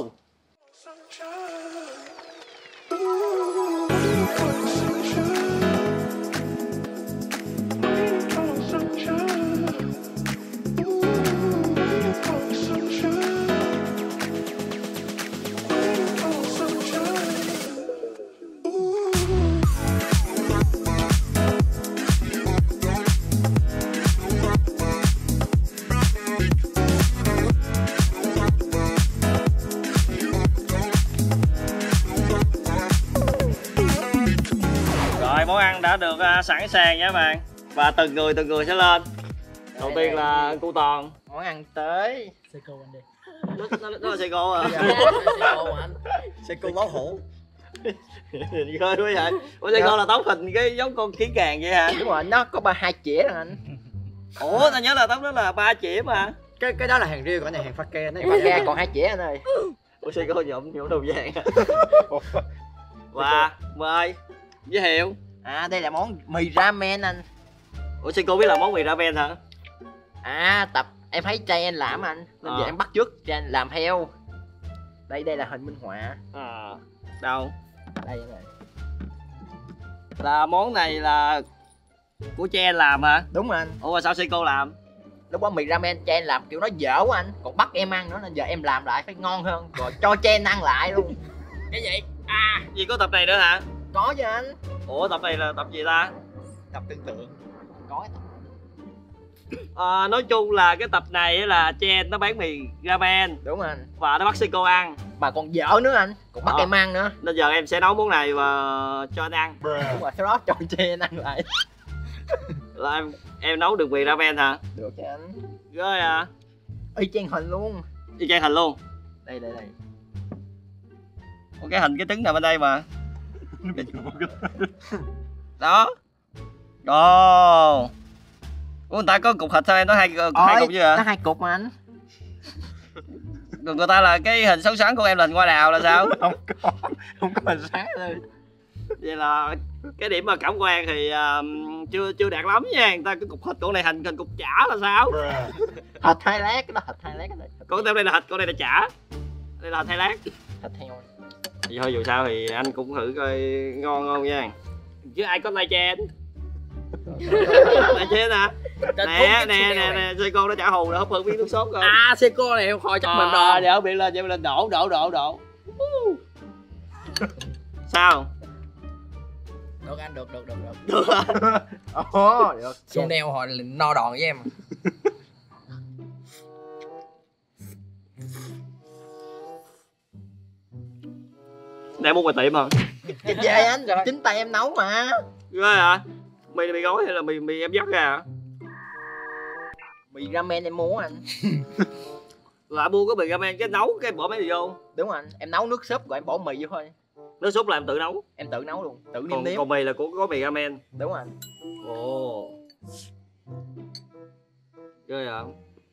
Speaker 1: Rồi món ăn đã được uh, sẵn sàng nha các bạn. Và từng người từng người sẽ lên. Đầu tiên là cô Toàn.
Speaker 2: Món ăn tới.
Speaker 4: Seiko anh đi.
Speaker 1: Nó, nó, nó là Seiko à?
Speaker 4: Seiko anh.
Speaker 3: Seiko máu hổ.
Speaker 1: Nhìn ghê quá vậy. Ủa Seiko là tóc hình cái giống con kiến càng vậy hả?
Speaker 2: Đúng rồi, nó có ba hai chĩa rồi anh.
Speaker 1: Ủa tao nhớ là tóc đó là ba chĩa mà.
Speaker 3: Cái cái đó là hàng riêng, còn này hàng pha ke đấy.
Speaker 2: Ba ke còn hai chĩa anh ơi.
Speaker 1: Ủa Seiko nhuộm nhuộm đầu vàng. Và mời giới thiệu.
Speaker 2: À đây là món mì ramen anh.
Speaker 1: Ủa Seiko biết làm món mì ramen hả?
Speaker 2: À tập em thấy trai em làm anh nên
Speaker 1: À.
Speaker 2: giờ em bắt chước trai em làm theo. Đây đây là hình minh họa.
Speaker 1: À, đâu?
Speaker 2: Đây anh ơi.
Speaker 1: Là món này là của Chen làm hả?
Speaker 2: Đúng rồi anh.
Speaker 1: Ủa mà sao Seiko làm?
Speaker 2: Lúc đó mì ramen trai em làm kiểu nó dở quá anh, còn bắt em ăn nữa nên giờ em làm lại phải ngon hơn rồi cho trai em ăn lại luôn.
Speaker 1: Cái gì? À, gì có tập này nữa hả?
Speaker 2: Có chứ anh.
Speaker 1: Ủa tập này là tập gì ta?
Speaker 3: Tập tương tự.
Speaker 2: Có cái tập.
Speaker 1: À, nói chung là cái tập này á là Chen nó bán mì ramen
Speaker 2: Đúng rồi anh.
Speaker 1: và nó bắt Seiko ăn.
Speaker 2: Mà còn dở nữa anh, còn bắt
Speaker 1: Ờ.
Speaker 2: em ăn nữa.
Speaker 1: Nên giờ em sẽ nấu món này và cho anh ăn.
Speaker 2: Đúng rồi, sau đó cho trai em ăn lại.
Speaker 1: Là em em nấu được mì ramen hả?
Speaker 2: Được chứ anh.
Speaker 1: Rồi à.
Speaker 2: Y chang hình luôn.
Speaker 1: Y chang hình luôn.
Speaker 2: Đây đây đây.
Speaker 1: Có cái hình cái trứng nằm bên đây mà. Đó. Ồ. Ủa người ta có cục thịt sao em, nó hai hai cục chứ hả?
Speaker 2: Nó hai cục mà anh.
Speaker 1: Còn người ta là cái hình xấu xắn của em là hình hoa đào là sao?
Speaker 2: Không có, không có hình sáng thôi.
Speaker 1: Vậy là cái điểm mà cảm quan thì uh, chưa chưa đạt lắm nha. Người ta cái cục thịt con này hình hình cục chả là sao?
Speaker 2: Thịt hai lát, cái đó thịt hai lát cái này.
Speaker 1: Con tem đây là thịt, con đây là chả. Đây là thịt hai lát.
Speaker 2: Thịt heo.
Speaker 1: Thì thôi dù sao thì anh cũng thử coi ngon không nha. Chứ ai có tay chen. Tay chen hả? Nè nè nè nè, Seiko nó chả hù nữa, hấp hương miếng nước sốt coi.
Speaker 4: À Seiko này khỏi chắc mình
Speaker 1: À,
Speaker 4: rồi.
Speaker 1: để ở biển lên, để lên đổ đổ đổ đổ. Sao?
Speaker 4: Được anh, được được được được.
Speaker 1: Được à?
Speaker 2: Ồ, được.
Speaker 4: Xuống đeo hồi no đòn với em.
Speaker 1: Để mua ngoài tiệm hả?
Speaker 2: Chết về anh, chính tay em nấu mà.
Speaker 1: Ghê hả? Mì là mì gói hay là mì mì em dắt ra hả?
Speaker 2: Mì ramen em mua anh.
Speaker 1: Là mua cái mì ramen cái nấu cái bỏ mấy gì vô?
Speaker 2: Đúng rồi anh, em nấu nước súp rồi em bỏ mì vô thôi.
Speaker 1: Nước súp là em tự nấu.
Speaker 2: Em tự nấu luôn, tự nêm
Speaker 1: Còn,
Speaker 2: nếm.
Speaker 1: còn mì là của có mì ramen.
Speaker 2: Đúng rồi anh.
Speaker 1: Ồ. Ghê hả?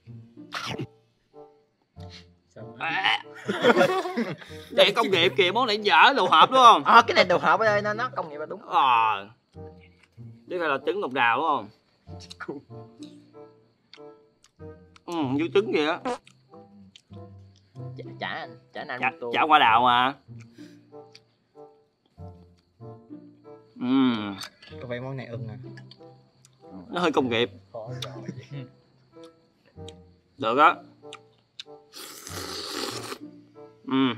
Speaker 1: À. Để công nghiệp kìa, món này dở đồ hộp đúng không?
Speaker 2: À, cái này đồ hộp ở đây nó nó công nghiệp là đúng.
Speaker 1: À. Chứ phải là trứng ngọc đào đúng không? Ừ, như trứng vậy á.
Speaker 2: Chả, chả anh, chả ăn
Speaker 1: Chả,
Speaker 2: tô.
Speaker 1: chả hoa đào mà. Ừm,
Speaker 3: Có vẻ món này ưng à.
Speaker 1: nó hơi công nghiệp. Được á. Ừm.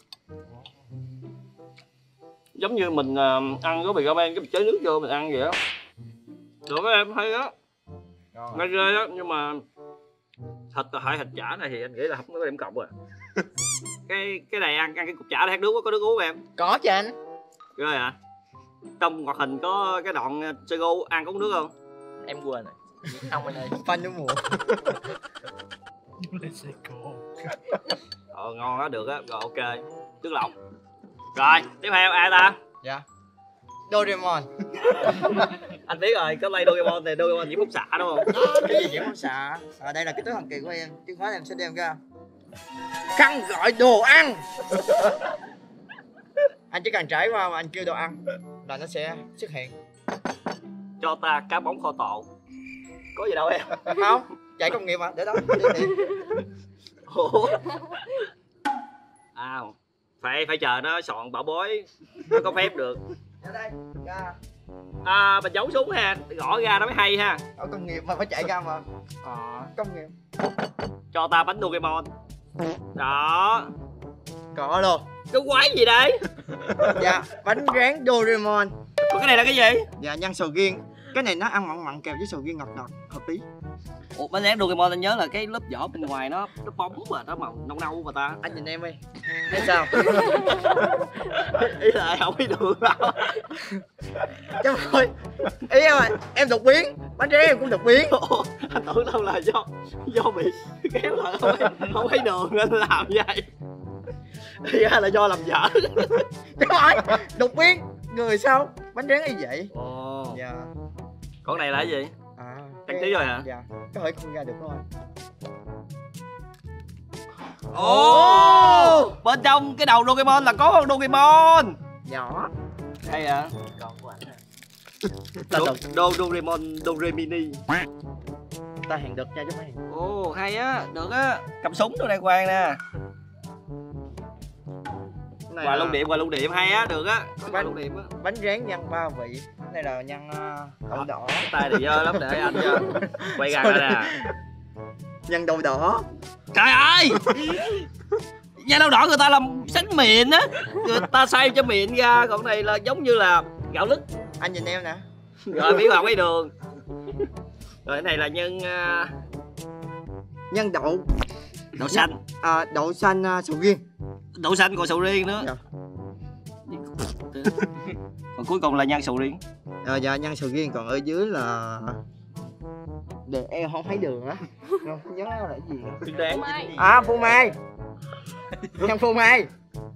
Speaker 1: Giống như mình uh, ăn có mì ramen cái mình chế nước vô mình ăn vậy á. Được á em, hay á. Ngay ghê á, nhưng mà thịt hay thịt chả này thì anh nghĩ là không có điểm cộng rồi. cái cái này ăn ăn cái cục chả này hát nước có nước uống em.
Speaker 2: Có chứ anh.
Speaker 1: Ghê hả? Trong hoạt hình có cái đoạn Seiko ăn có uống nước không?
Speaker 2: Em quên rồi. Không anh ơi.
Speaker 3: Phanh nước mùa.
Speaker 1: Ờ ngon á, được á, rồi ok. Trước lọc. Rồi, tiếp theo ai ta?
Speaker 3: Dạ. Doraemon.
Speaker 1: Anh biết rồi, có lay Doraemon này, Doraemon chỉ phúc xạ đúng không?
Speaker 3: Cái gì vậy không xạ? À, đây là cái túi thần kỳ của em, chứ không phải em sẽ đem ra.
Speaker 2: Khăn gọi đồ ăn.
Speaker 3: Anh chỉ cần trải qua mà anh kêu đồ ăn là nó sẽ xuất hiện.
Speaker 1: Cho ta cá bóng kho tộ. Có gì đâu em.
Speaker 3: Không, chạy công nghiệp mà, để đó. Đi, đi.
Speaker 1: Ủa? À, phải phải chờ nó soạn bảo bối nó có phép được.
Speaker 3: Ở đây, ra.
Speaker 1: À, mình giấu súng ha, gõ ra nó mới hay ha.
Speaker 3: Ở công nghiệp mà phải chạy ra mà.
Speaker 1: Ờ.
Speaker 3: Công nghiệp.
Speaker 1: Cho ta bánh Doraemon. Đó.
Speaker 3: Có luôn.
Speaker 1: Cái quái gì đây?
Speaker 3: Dạ, bánh rán Doraemon.
Speaker 1: Còn cái này là cái gì?
Speaker 3: Dạ, nhân sầu riêng. Cái này nó ăn mặn mặn kèm với sầu riêng ngọt ngọt, hợp lý.
Speaker 1: Ủa, bánh rán Doraemon anh nhớ là cái lớp vỏ bên ngoài nó nó bóng và nó màu nâu nâu mà ta.
Speaker 3: Anh nhìn em đi. Thấy sao?
Speaker 1: Ý là không biết được đâu.
Speaker 3: Chứ thôi. Ý em ơi, em đột biến. Bánh rán em cũng đột biến.
Speaker 1: Ủa, anh tưởng đâu là do do bị kéo lại không thấy, không thấy đường nên làm vậy. Thì ra là do làm dở.
Speaker 3: Trời ơi, đột biến. Người sao? Bánh rán y vậy.
Speaker 1: Ồ.
Speaker 3: Dạ.
Speaker 1: Con này là cái gì?
Speaker 3: À,
Speaker 1: Trang trí rồi hả?
Speaker 3: Dạ. Có thể không ra được thôi.
Speaker 1: Ồ, bên trong cái đầu Doraemon là có con Doraemon.
Speaker 3: Nhỏ.
Speaker 1: Hay à?
Speaker 4: Còn của anh à.
Speaker 1: Do, do Doraemon Doremini.
Speaker 3: Ta hẹn được nha chứ mấy.
Speaker 1: Ồ, hay á, được á. Cầm súng đâu đây Quang nè.
Speaker 3: Này
Speaker 1: Quà
Speaker 3: là
Speaker 1: lưu niệm, quà lưu niệm hay á, được á. Có quà
Speaker 3: Bánh-
Speaker 1: lưu niệm á.
Speaker 3: bánh rán nhân ba vị. Cái này là nhân uh, đậu đỏ.
Speaker 1: Cái tay này dơ lắm để anh cho. Quay ra coi nè.
Speaker 3: Nhân đậu đỏ.
Speaker 1: Trời ơi! Nha đau đỏ người ta làm sánh mịn á. Người ta xay cho mịn ra, còn này là giống như là gạo lứt.
Speaker 3: Anh nhìn em nè.
Speaker 1: Rồi biết vào cái đường. Rồi cái này là nhân uh,
Speaker 3: Nhân đậu
Speaker 1: đậu xanh.
Speaker 3: à, đậu xanh uh, sầu riêng.
Speaker 1: Đậu xanh còn sầu riêng nữa.
Speaker 3: Dạ.
Speaker 1: Còn cuối cùng là nhân sầu riêng.
Speaker 3: À, dạ nhân sầu riêng, còn ở dưới là đường em không thấy đường á. Không nhớ là cái gì nữa.
Speaker 1: Đáng.
Speaker 3: À, phô mai. Nhân phô mai.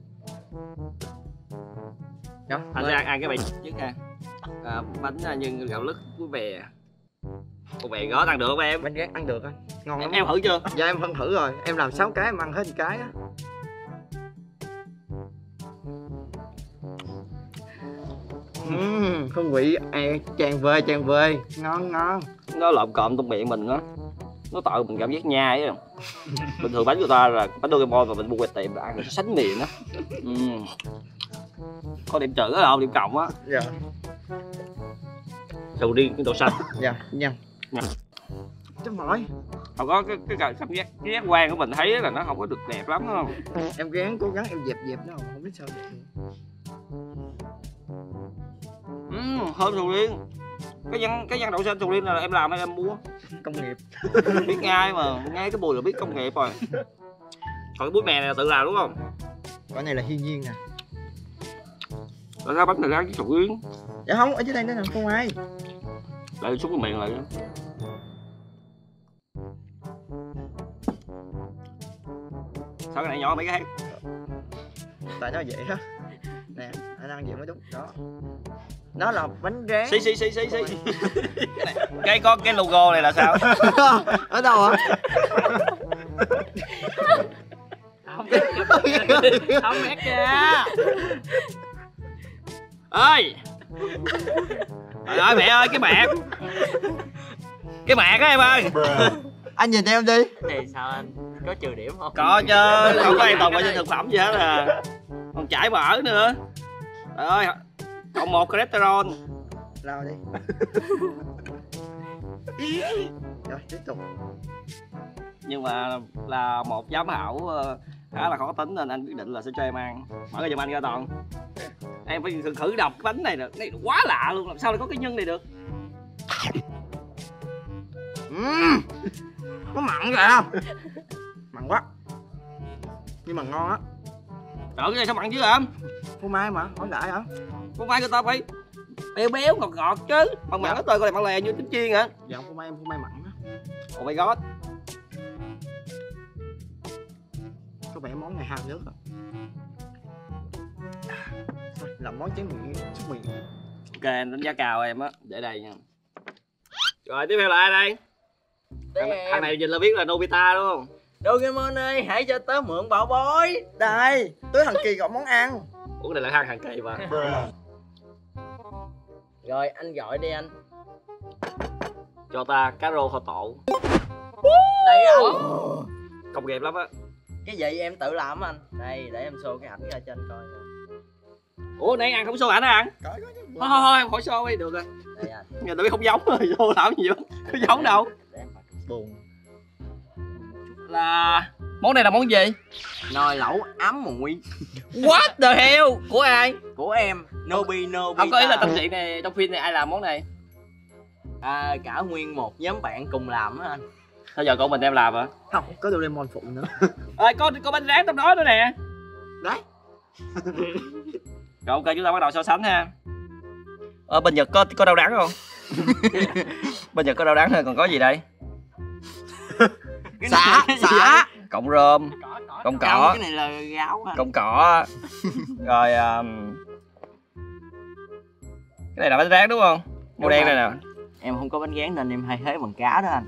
Speaker 3: Đó,
Speaker 1: Anh sẽ ăn, ăn cái bánh trước ha. À, bánh nhân gạo lứt với bè. Con bè gót ăn được không em?
Speaker 3: bánh rán ăn được á. Ngon
Speaker 1: Em,
Speaker 3: lắm.
Speaker 1: em thử chưa?
Speaker 3: Dạ em phân thử rồi, em làm sáu cái em ăn hết một cái á. Uhm, hương vị à, tràn về tràn về, ngon ngon.
Speaker 1: Nó lợm cộm trong miệng mình đó. Nó tạo mình cảm giác nhai á. Bình thường bánh của ta là bánh Doraemon mà mình mua ngoài tiệm là ăn nó sánh miệng á. Uhm. Có điểm trừ á không? Điểm cộng á.
Speaker 3: Dạ.
Speaker 1: Sầu riêng cái độ xanh.
Speaker 3: Dạ, nhân.
Speaker 1: Nhân.
Speaker 3: Chứ mỏi.
Speaker 1: Không có cái cái cảm giác cái giác quan của mình thấy là nó không có được đẹp lắm đúng không?
Speaker 3: Em gắng cố gắng em dẹp dẹp nó không biết sao dẹp.
Speaker 1: Uhm, thơm sầu riêng. Cái nhân cái nhân đậu xanh sầu riêng là em làm hay em mua?
Speaker 3: Công nghiệp.
Speaker 1: Biết ngay mà, ngay cái bùi là biết công nghiệp rồi. Còn cái bún mè này là tự làm đúng không?
Speaker 3: Cái này là thiên nhiên nè.
Speaker 1: Rồi ra bánh này ra cái sầu riêng.
Speaker 3: Dạ không, ở dưới đây nó là phô mai.
Speaker 1: Lại xuống cái miệng lại. Sao cái này nhỏ mấy cái khác?
Speaker 3: Tại nó vậy á. Nè, anh ăn vậy mới đúng. Đó. Nó là bánh rán.
Speaker 1: Xí xí xí xí xí. Cái có cái logo này là sao?
Speaker 3: Ở đâu hả?
Speaker 4: Không biết kìa. Không biết kìa.
Speaker 1: Ơi. Trời ơi mẹ ơi cái mẹ. Cái mẹ á em ơi.
Speaker 3: Anh nhìn em đi.
Speaker 4: Thì sao anh? Có trừ điểm không?
Speaker 1: Có chứ, không có an toàn vệ sinh thực phẩm gì hết à. Còn chảy mỡ nữa. Trời ơi, cộng một cholesterol.
Speaker 3: Lao đi. Rồi, tiếp tục.
Speaker 1: Nhưng mà là một giám khảo khá là khó tính nên anh quyết định là sẽ cho em ăn. Mở ra giùm anh ra Toàn. Em phải thử, thử đọc cái bánh này nè, này quá lạ luôn, làm sao lại có cái nhân này được?
Speaker 3: Uhm, nó mặn kìa. Mặn quá. Nhưng mà ngon á.
Speaker 1: Trời cái này sao mặn chứ em?
Speaker 3: Phô mai mà, hỏi lại hả?
Speaker 1: Không phải người ta phải béo béo ngọt ngọt chứ. Mặn mặn hết tôi coi này mặn lè như trứng chiên hả?
Speaker 3: Dạ phô mai em phô mai mặn á.
Speaker 1: Oh my god.
Speaker 3: Có vẻ món này hao nước à. Thôi, làm món tráng miệng, súc miệng.
Speaker 1: Ok, anh đánh giá cao em á, để đây nha. Rồi tiếp theo là ai đây? Thằng, thằng này nhìn là biết là Nobita đúng không?
Speaker 4: Doraemon ơi, hãy cho tớ mượn bảo bối.
Speaker 3: Đây, tối thần kỳ gọi món ăn.
Speaker 1: Ủa này là thằng thằng kỳ mà.
Speaker 4: Rồi anh gọi đi anh.
Speaker 1: cho ta cá rô kho tộ.
Speaker 3: Đây anh.
Speaker 1: Công nghiệp lắm á.
Speaker 3: Cái gì em tự làm anh. Đây để em show cái ảnh ra cho anh coi nha.
Speaker 1: Ủa nãy ăn không show ảnh hả ăn?
Speaker 3: Có có chứ.
Speaker 1: Thôi thôi thôi khỏi show đi được rồi.
Speaker 3: Đây anh.
Speaker 1: Người ta biết không giống rồi, show làm gì vậy? Không giống đâu.
Speaker 3: Để em bắt buồn.
Speaker 1: Là món này là món gì?
Speaker 3: Nồi lẩu ám muội.
Speaker 1: What the hell? Của ai?
Speaker 3: Của em. Nobi Nobi.
Speaker 1: Không có ý là trong chuyện này, trong phim này ai làm món này?
Speaker 3: À, cả nguyên một nhóm bạn cùng làm á anh.
Speaker 1: Sao giờ cậu mình em làm hả?
Speaker 3: Không, có Doraemon phụ nữa.
Speaker 1: Ơi có có bánh rán trong đó nữa nè.
Speaker 3: Đấy.
Speaker 1: Rồi ok chúng ta bắt đầu so sánh ha. Ờ bên Nhật có có rau đắng không? Bên Nhật có rau đắng thôi còn có gì đây?
Speaker 3: Xả, xả.
Speaker 1: Cộng rơm, cộng cỏ,
Speaker 3: Cái này là gáo anh.
Speaker 1: cộng cỏ. Rồi um... cái này là bánh rán đúng không? Màu đen này nè.
Speaker 3: Em không có bánh rán nên em hay thế bằng cá đó anh.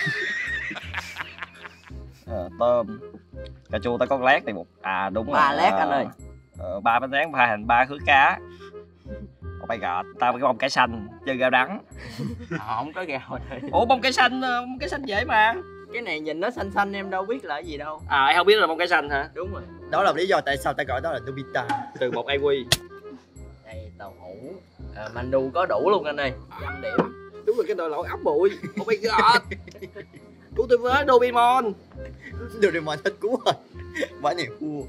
Speaker 1: Ờ, tôm, cà chua ta có lát này một à đúng
Speaker 3: Ba
Speaker 1: rồi.
Speaker 3: lát anh ơi.
Speaker 1: Ờ, ba bánh rán pha thành ba khứ cá. Oh my god, ta cái bông cải xanh chơi gạo đắng.
Speaker 3: À, không có gạo thôi.
Speaker 1: Ủa bông cải xanh, bông cải xanh dễ mà.
Speaker 3: Cái này nhìn nó xanh xanh em đâu biết là cái gì đâu.
Speaker 1: À em không biết là bông cải xanh hả?
Speaker 3: Đúng rồi.
Speaker 8: Đó là lý do tại sao ta gọi đó là Nobita.
Speaker 1: Từ một a quy.
Speaker 3: Đây tàu hũ. À, menu có đủ luôn anh ơi. Trăm điểm.
Speaker 1: Đúng là cái nồi lẩu ấm bụi. Oh my god. Cứu tôi với Doraemon.
Speaker 8: Doraemon hết cứu rồi. Quá nhiều cua.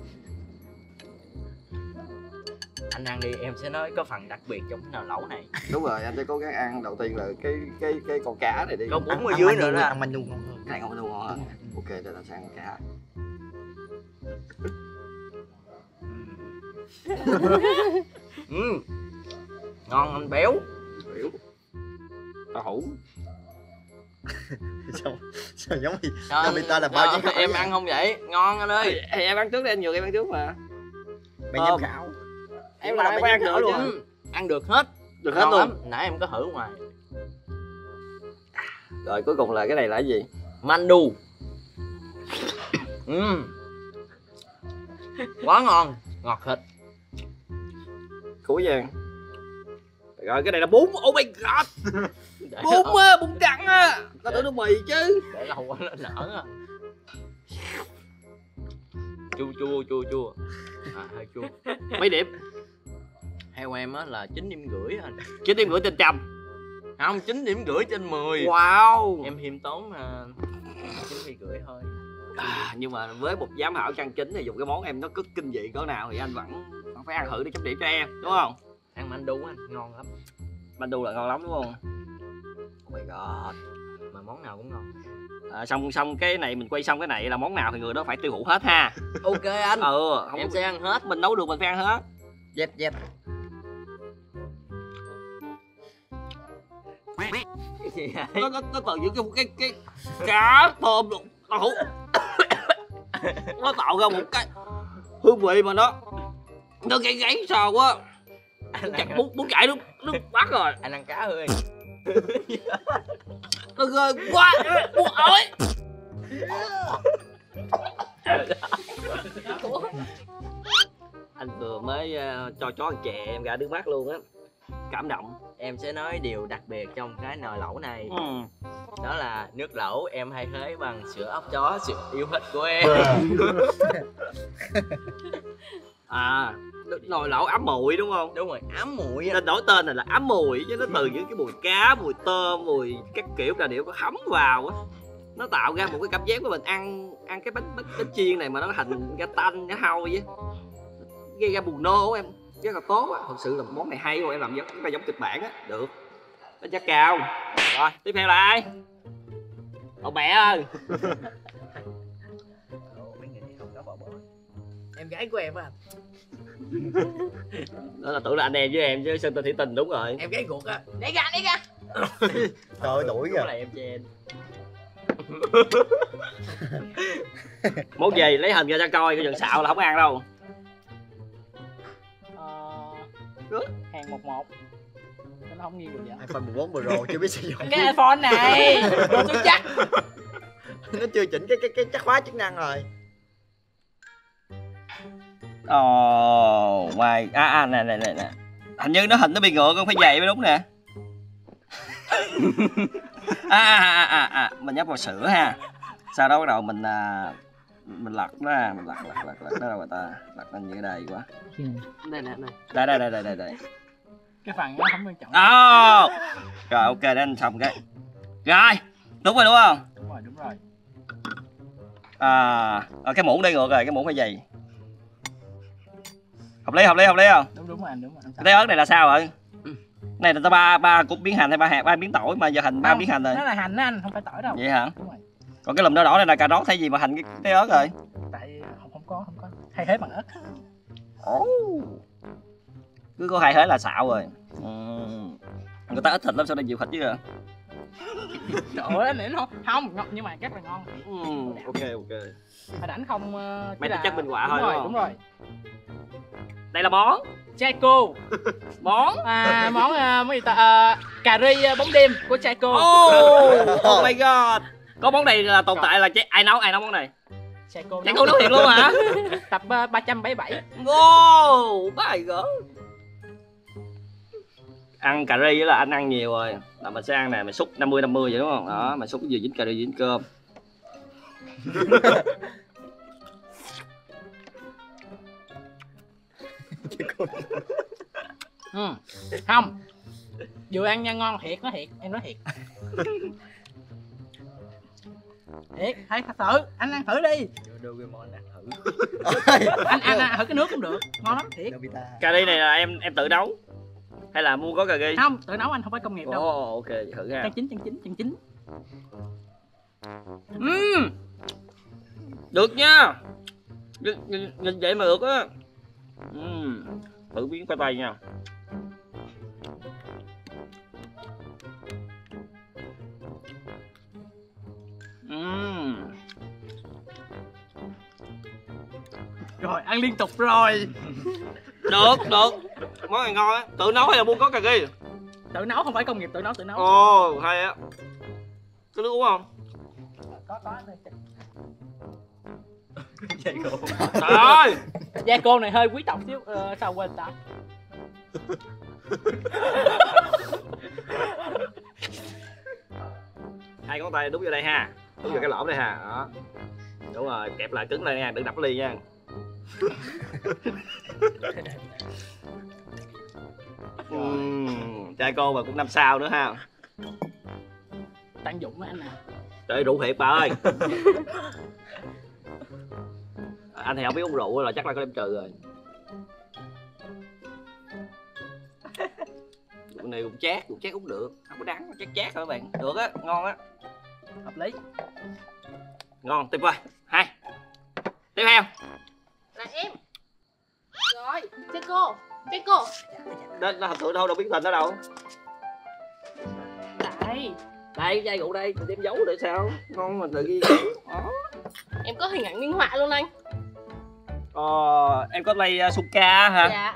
Speaker 3: Anh ăn đi em sẽ nói có phần đặc biệt trong cái nồi lẩu này.
Speaker 1: Đúng rồi, anh sẽ cố gắng ăn. Đầu tiên là cái cái cái con cá này đi.
Speaker 3: Có bún ở
Speaker 8: Ăn
Speaker 3: dưới
Speaker 8: menu,
Speaker 3: nữa đó.
Speaker 8: ăn menu ngon hơn.
Speaker 1: Cái này không đâu ngon hả? Ok, để ta sang con cá.
Speaker 3: Ừ. Ngon anh béo.
Speaker 1: Biểu. Tao hủ.
Speaker 8: sao, sao giống như
Speaker 3: Trời,
Speaker 8: Nobita là bao
Speaker 3: trời,
Speaker 8: nhiêu
Speaker 3: em ăn không vậy? Ngon anh ơi.
Speaker 1: Ê, em ăn trước đi, anh nhường em ăn trước mà.
Speaker 8: Bạn giám khảo.
Speaker 1: Em
Speaker 3: là
Speaker 1: là em ăn
Speaker 3: được
Speaker 1: nữa luôn.
Speaker 3: chứ. Ăn được hết.
Speaker 1: Được hết
Speaker 3: Ngon
Speaker 1: luôn.
Speaker 3: lắm. Nãy em có thử ngoài.
Speaker 1: Rồi cuối cùng là cái này là cái gì?
Speaker 3: Mandu. Ừ. Quá ngon. Ngọt thịt.
Speaker 1: Cuối vàng. Rồi cái này là bún. Oh my god. Bún á, bún trắng á. Tao tưởng nó mì chứ.
Speaker 3: Để lâu quá nó nở á. Chua chua chua chua. À hơi chua.
Speaker 1: Mấy điểm?
Speaker 3: Theo em á là chín điểm rưỡi anh.
Speaker 1: chín điểm rưỡi trên trăm.
Speaker 3: Không, chín điểm rưỡi trên mười.
Speaker 1: Wow.
Speaker 3: Em khiêm tốn uh, chín điểm rưỡi thôi.
Speaker 1: À, nhưng mà với một giám khảo chân chính thì dùng cái món em nó cứ kinh dị cỡ nào thì anh vẫn, vẫn phải ăn thử để chấm điểm cho em, đúng không?
Speaker 3: Ăn mandu anh, ngon lắm.
Speaker 1: Mandu là ngon lắm đúng không? Oh my god.
Speaker 3: Mà món nào cũng ngon.
Speaker 1: À, xong xong cái này mình quay xong cái này là món nào thì người đó phải tiêu thụ hết ha.
Speaker 3: Ok anh.
Speaker 1: Ừ, không
Speaker 3: Em
Speaker 1: có-
Speaker 3: sẽ ăn hết.
Speaker 1: mình nấu được mình phải ăn hết.
Speaker 8: Dép dép.
Speaker 3: Cái gì vậy?
Speaker 1: Nó nó nó từ những cái cái cái cá tôm luôn. Tao nó tạo ra một cái hương vị mà nó nó gáy gáy sao quá.
Speaker 3: Anh
Speaker 1: Chặt
Speaker 3: ăn,
Speaker 1: muốn muốn chảy nước nước mắt rồi.
Speaker 3: anh ăn cá hơi.
Speaker 1: Nó ghê quá. Muốn ơi. Anh vừa mới uh, cho chó ăn chè em ra nước mắt luôn á. Cảm động.
Speaker 3: Em sẽ nói điều đặc biệt trong cái nồi lẩu này.
Speaker 1: Ừ.
Speaker 3: Đó là nước lẩu em hay thế bằng sữa ốc chó, sự yêu thích của em.
Speaker 1: À, nồi lẩu ấm mùi đúng không?
Speaker 3: Đúng rồi, ám muội á.
Speaker 1: Nên đổi tên này là ấm mùi chứ nó từ những cái mùi cá, mùi tôm, mùi các kiểu là đều có hấm vào á. Nó tạo ra một cái cảm giác của mình ăn ăn cái bánh bánh, bánh chiên này mà nó thành ra tanh, ra hôi á. Gây ra buồn nôn em. Rất là tốt á, thật sự là món này hay rồi em làm giống cái giống kịch bản á, được. Đánh giá cao. Rồi, tiếp theo là ai? Ông mẹ ơi.
Speaker 3: Mấy người này không có bỏ bỏ. Em gái của em á.
Speaker 1: Đó là tưởng là anh em với em chứ Sơn Tinh Thủy Tình đúng rồi.
Speaker 3: Em gái ruột á. Để ra, để ra.
Speaker 8: Trời ơi đuổi
Speaker 3: Đúng
Speaker 8: kìa.
Speaker 3: là em chen.
Speaker 1: Món gì lấy hình ra cho coi, cái dần xạo là không ăn đâu.
Speaker 4: Ờ, hàng một một nó không nhiều được vậy.
Speaker 8: iPhone mười bốn Pro chưa biết sử dụng.
Speaker 4: Cái iPhone này đồ tôi chắc.
Speaker 8: Nó chưa chỉnh cái cái cái chắc khóa chức năng rồi.
Speaker 1: Ồ, oh, ngoài à, à nè nè nè nè. Hình như nó hình nó bị ngựa con phải giày mới đúng nè. À, à, à, à, mình nhấp vào sữa ha. Sau đó bắt đầu mình à, mình lật nó ra, mình lật lật lật lật nó ra, người ta lật lên như cái đây quá.
Speaker 4: Đây nè,
Speaker 1: Đây đây đây đây đây đây.
Speaker 4: cái phần nó không quan trọng.
Speaker 1: Oh. Rồi ok, để anh xong cái. Rồi, đúng rồi đúng không?
Speaker 4: Đúng rồi, đúng rồi.
Speaker 1: À, cái muỗng đi ngược rồi, cái muỗng phải gì? Hợp lý hợp lý hợp lý không?
Speaker 4: Đúng đúng rồi anh, đúng rồi.
Speaker 1: Cái ớt này là sao rồi? Này là ta ba ba cục miếng hành hay ba hạt ba miếng tỏi mà giờ thành ba miếng hành rồi.
Speaker 4: Nó là hành đó anh, không phải tỏi đâu.
Speaker 1: Vậy hả?
Speaker 4: Đúng rồi.
Speaker 1: Còn cái lùm đỏ đỏ này là cà rốt hay gì mà hành cái, cái ớt rồi?
Speaker 4: Tại không không có không có. Thay thế bằng ớt.
Speaker 1: Ồ. Cứ có hai thế là xạo rồi. Ừ. Người ta ít thịt lắm sao đây nhiều thịt chứ à?
Speaker 4: Trời ơi anh nghĩ không? Không, ngon nhưng mà rất là ngon.
Speaker 1: Ừ, ok ok.
Speaker 4: Phải đánh không uh,
Speaker 1: Mày là... chất bên quả
Speaker 4: đúng
Speaker 1: thôi
Speaker 4: rồi,
Speaker 1: đúng,
Speaker 4: đúng rồi.
Speaker 1: Đây là món
Speaker 4: Chaiko.
Speaker 1: món
Speaker 4: À, món uh, món gì ta? Uh, cà ri uh, bóng đêm của Chaiko.
Speaker 1: Oh, oh my god. Có món này là tồn tại là chứ ai nấu ai nấu món này?
Speaker 4: Chaiko.
Speaker 1: Chaiko nấu thiệt luôn hả?
Speaker 4: Tập uh, ba trăm bảy mươi bảy.
Speaker 1: Oh my god. Ăn cà ri là anh ăn nhiều rồi. Là mình sẽ ăn này, mình xúc năm mươi năm mươi vậy đúng không? Đó, mình xúc vừa dính cà ri dính cơm.
Speaker 4: Ừ. Không. Vừa ăn nha, ngon thiệt, nó thiệt, em nói thiệt. Thiệt, hãy thử, anh ăn thử đi.
Speaker 3: Doraemon ăn thử.
Speaker 4: Anh ăn, ăn thử cái nước cũng được, ngon lắm thiệt.
Speaker 1: Cà ri này là em em tự nấu hay là mua có cà ri?
Speaker 4: Không, tự nấu anh, không phải công nghiệp đâu.
Speaker 1: Ồ, oh, ok, thử ha.
Speaker 4: Chân chính, chân chính, chân chính.
Speaker 1: Uhm. Được nha. Nhìn, nhìn, nhìn vậy mà được á. Uhm. Thử miếng khoai tây nha. Uhm.
Speaker 4: Rồi, ăn liên tục rồi.
Speaker 1: Được, được. Món này ngon á. Tự nấu hay là mua có cà ri?
Speaker 4: Tự nấu, không phải công nghiệp, tự nấu, tự nấu.
Speaker 1: Ồ, oh, hay á. Có nước uống không?
Speaker 4: Có, có anh ơi.
Speaker 1: Trời ơi.
Speaker 4: Da cô này hơi quý tộc xíu, ờ, sao quên ta.
Speaker 1: Hai ngón tay đút vô đây ha. Đút vào cái lỗ đây ha. Đó. Đúng rồi, kẹp lại cứng lên nha, đừng đập ly nha. uhm, trai cô mà cũng năm sao nữa ha.
Speaker 4: Tận dụng đó anh à.
Speaker 1: Trời ơi, rượu thiệt bà ơi. Anh thì không biết uống rượu là chắc là có đem trừ rồi. Rượu này cũng chát, cũng chát uống được. Không có đắng, chát chát thôi bạn. Được á, ngon á.
Speaker 4: Hợp lý.
Speaker 1: Ngon, tuyệt vời. Hai. Tiếp theo.
Speaker 7: Là em. Rồi, Chaiko, Chaiko.
Speaker 1: Đó, nó thật sự đâu, đâu biết tên nó đâu.
Speaker 7: Đây.
Speaker 1: Đây, chai rượu đây, mình đem giấu để sao? Ngon mà tự ghi. Đó.
Speaker 7: Em có hình ảnh minh họa luôn anh.
Speaker 1: Ờ, em có play uh, Suka hả?
Speaker 7: Dạ.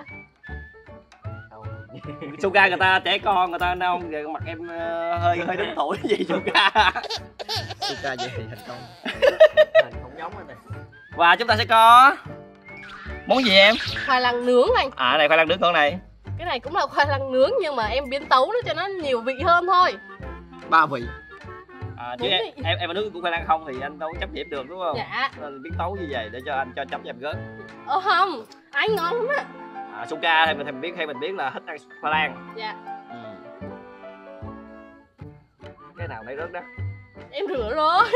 Speaker 1: Suka người ta trẻ con, người ta nông, về mặt em uh, hơi hơi đứng tuổi gì Suka.
Speaker 3: Suka vậy thì thành công. Hình không giống anh này.
Speaker 1: Và chúng ta sẽ có món gì em?
Speaker 7: Khoai lang nướng anh.
Speaker 1: À này khoai lang nướng con này.
Speaker 7: Cái này cũng là khoai lang nướng nhưng mà em biến tấu nó cho nó nhiều vị hơn thôi.
Speaker 3: Ba vị.
Speaker 1: À, chứ em, em em mà nướng cũng khoai lang không thì anh đâu có chấm điểm được đúng không?
Speaker 7: Dạ.
Speaker 1: Nên biến tấu như vậy để cho anh cho chấm cho em gớt.
Speaker 7: Ờ không, anh ngon lắm á.
Speaker 1: À, Suka thì mình thèm biết hay mình biết là thích ăn khoai lang.
Speaker 7: Dạ.
Speaker 1: Ừ. Cái nào nãy rớt đó?
Speaker 7: Em rửa rồi.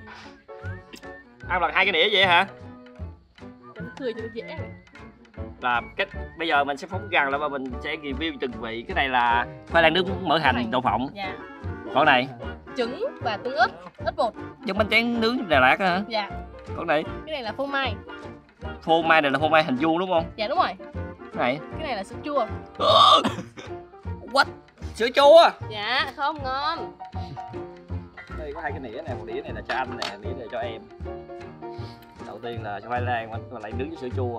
Speaker 1: Ăn lần hai cái đĩa vậy hả?
Speaker 7: Em cười cho nó dễ.
Speaker 1: Là cái bây giờ mình sẽ phóng gần là và mình sẽ review từng vị. Cái này là khoai lang nướng mỡ hành đậu phộng.
Speaker 7: Dạ.
Speaker 1: Con này
Speaker 7: Trứng và tương ớt, ớt bột.
Speaker 1: giống bánh tráng nướng Đà Lạt á hả?
Speaker 7: Dạ.
Speaker 1: Con này
Speaker 7: Cái này là phô mai.
Speaker 1: phô mai này là phô mai hình vuông đúng không?
Speaker 7: Dạ đúng rồi.
Speaker 1: Cái này
Speaker 7: Cái này là sữa chua.
Speaker 1: what? Sữa chua.
Speaker 7: Dạ, không ngon.
Speaker 1: Đây có hai cái nĩa này, một đĩa này là cho anh nè, đĩa này cho em. Đầu tiên là cho khoai lang, còn lại nướng với sữa chua.